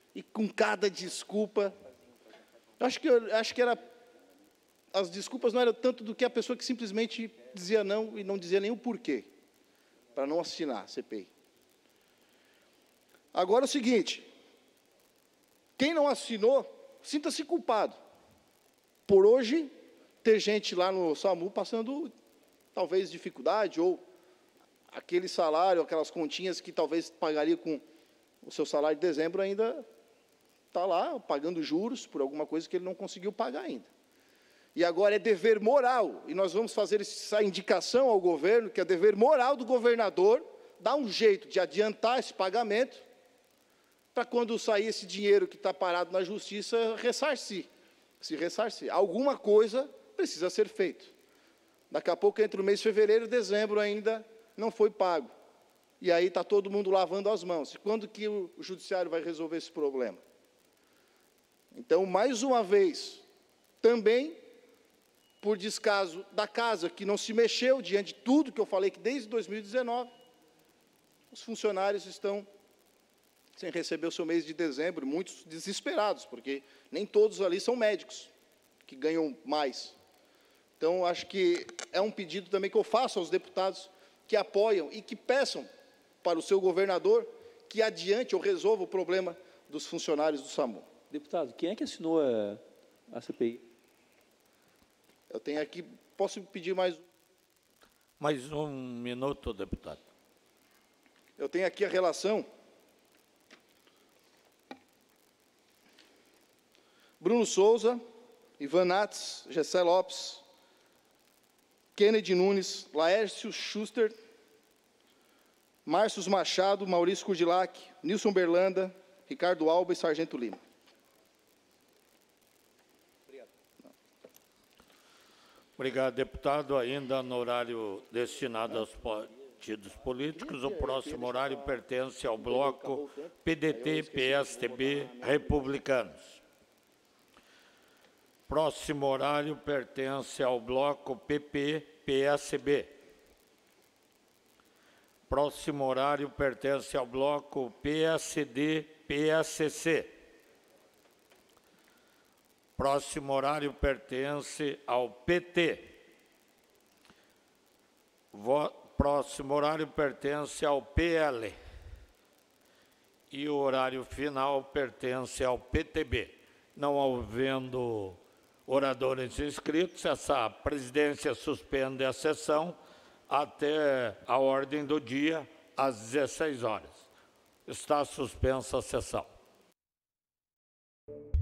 E com cada desculpa, acho que era, as desculpas não eram tanto do que a pessoa que simplesmente dizia não e não dizia nem o porquê, para não assinar a CPI. Agora é o seguinte, quem não assinou, sinta-se culpado por hoje ter gente lá no SAMU passando talvez dificuldade, ou aquele salário, aquelas continhas que talvez pagaria com o seu salário de dezembro ainda está lá pagando juros por alguma coisa que ele não conseguiu pagar ainda. E agora é dever moral, e nós vamos fazer essa indicação ao governo, que é dever moral do governador dar um jeito de adiantar esse pagamento, para quando sair esse dinheiro que está parado na justiça, se ressarcir. Alguma coisa precisa ser feito. Daqui a pouco, entre o mês de fevereiro e dezembro, ainda não foi pago. E aí está todo mundo lavando as mãos. E quando que o judiciário vai resolver esse problema? Então, mais uma vez, também, por descaso da casa, que não se mexeu diante de tudo que eu falei, que desde 2019, os funcionários estão sem receber o seu mês de dezembro, muitos desesperados, porque nem todos ali são médicos, que ganham mais. Então, acho que é um pedido também que eu faço aos deputados que apoiam e que peçam para o seu governador que adiante ou resolva o problema dos funcionários do SAMU. Deputado, quem é que assinou a CPI? Eu tenho aqui, posso pedir mais... Mais um minuto, deputado. Eu tenho aqui a relação. Bruno Souza, Ivan Nats, Gessé Lopes, Kennedy Nunes, Laércio Schuster, Márcio Machado, Maurício Kurdilac, Nilson Berlanda, Ricardo Alba e Sargento Lima. Obrigado, deputado. Ainda no horário destinado aos partidos políticos, o próximo horário pertence ao bloco PDT, PSTB, Republicanos. Próximo horário pertence ao bloco PP, PSB. Próximo horário pertence ao bloco PSD, PSC. Próximo horário pertence ao PT. Próximo horário pertence ao PL. E o horário final pertence ao PTB. Não havendo oradores inscritos, essa presidência suspende a sessão até a ordem do dia, às 16 horas. Está suspensa a sessão.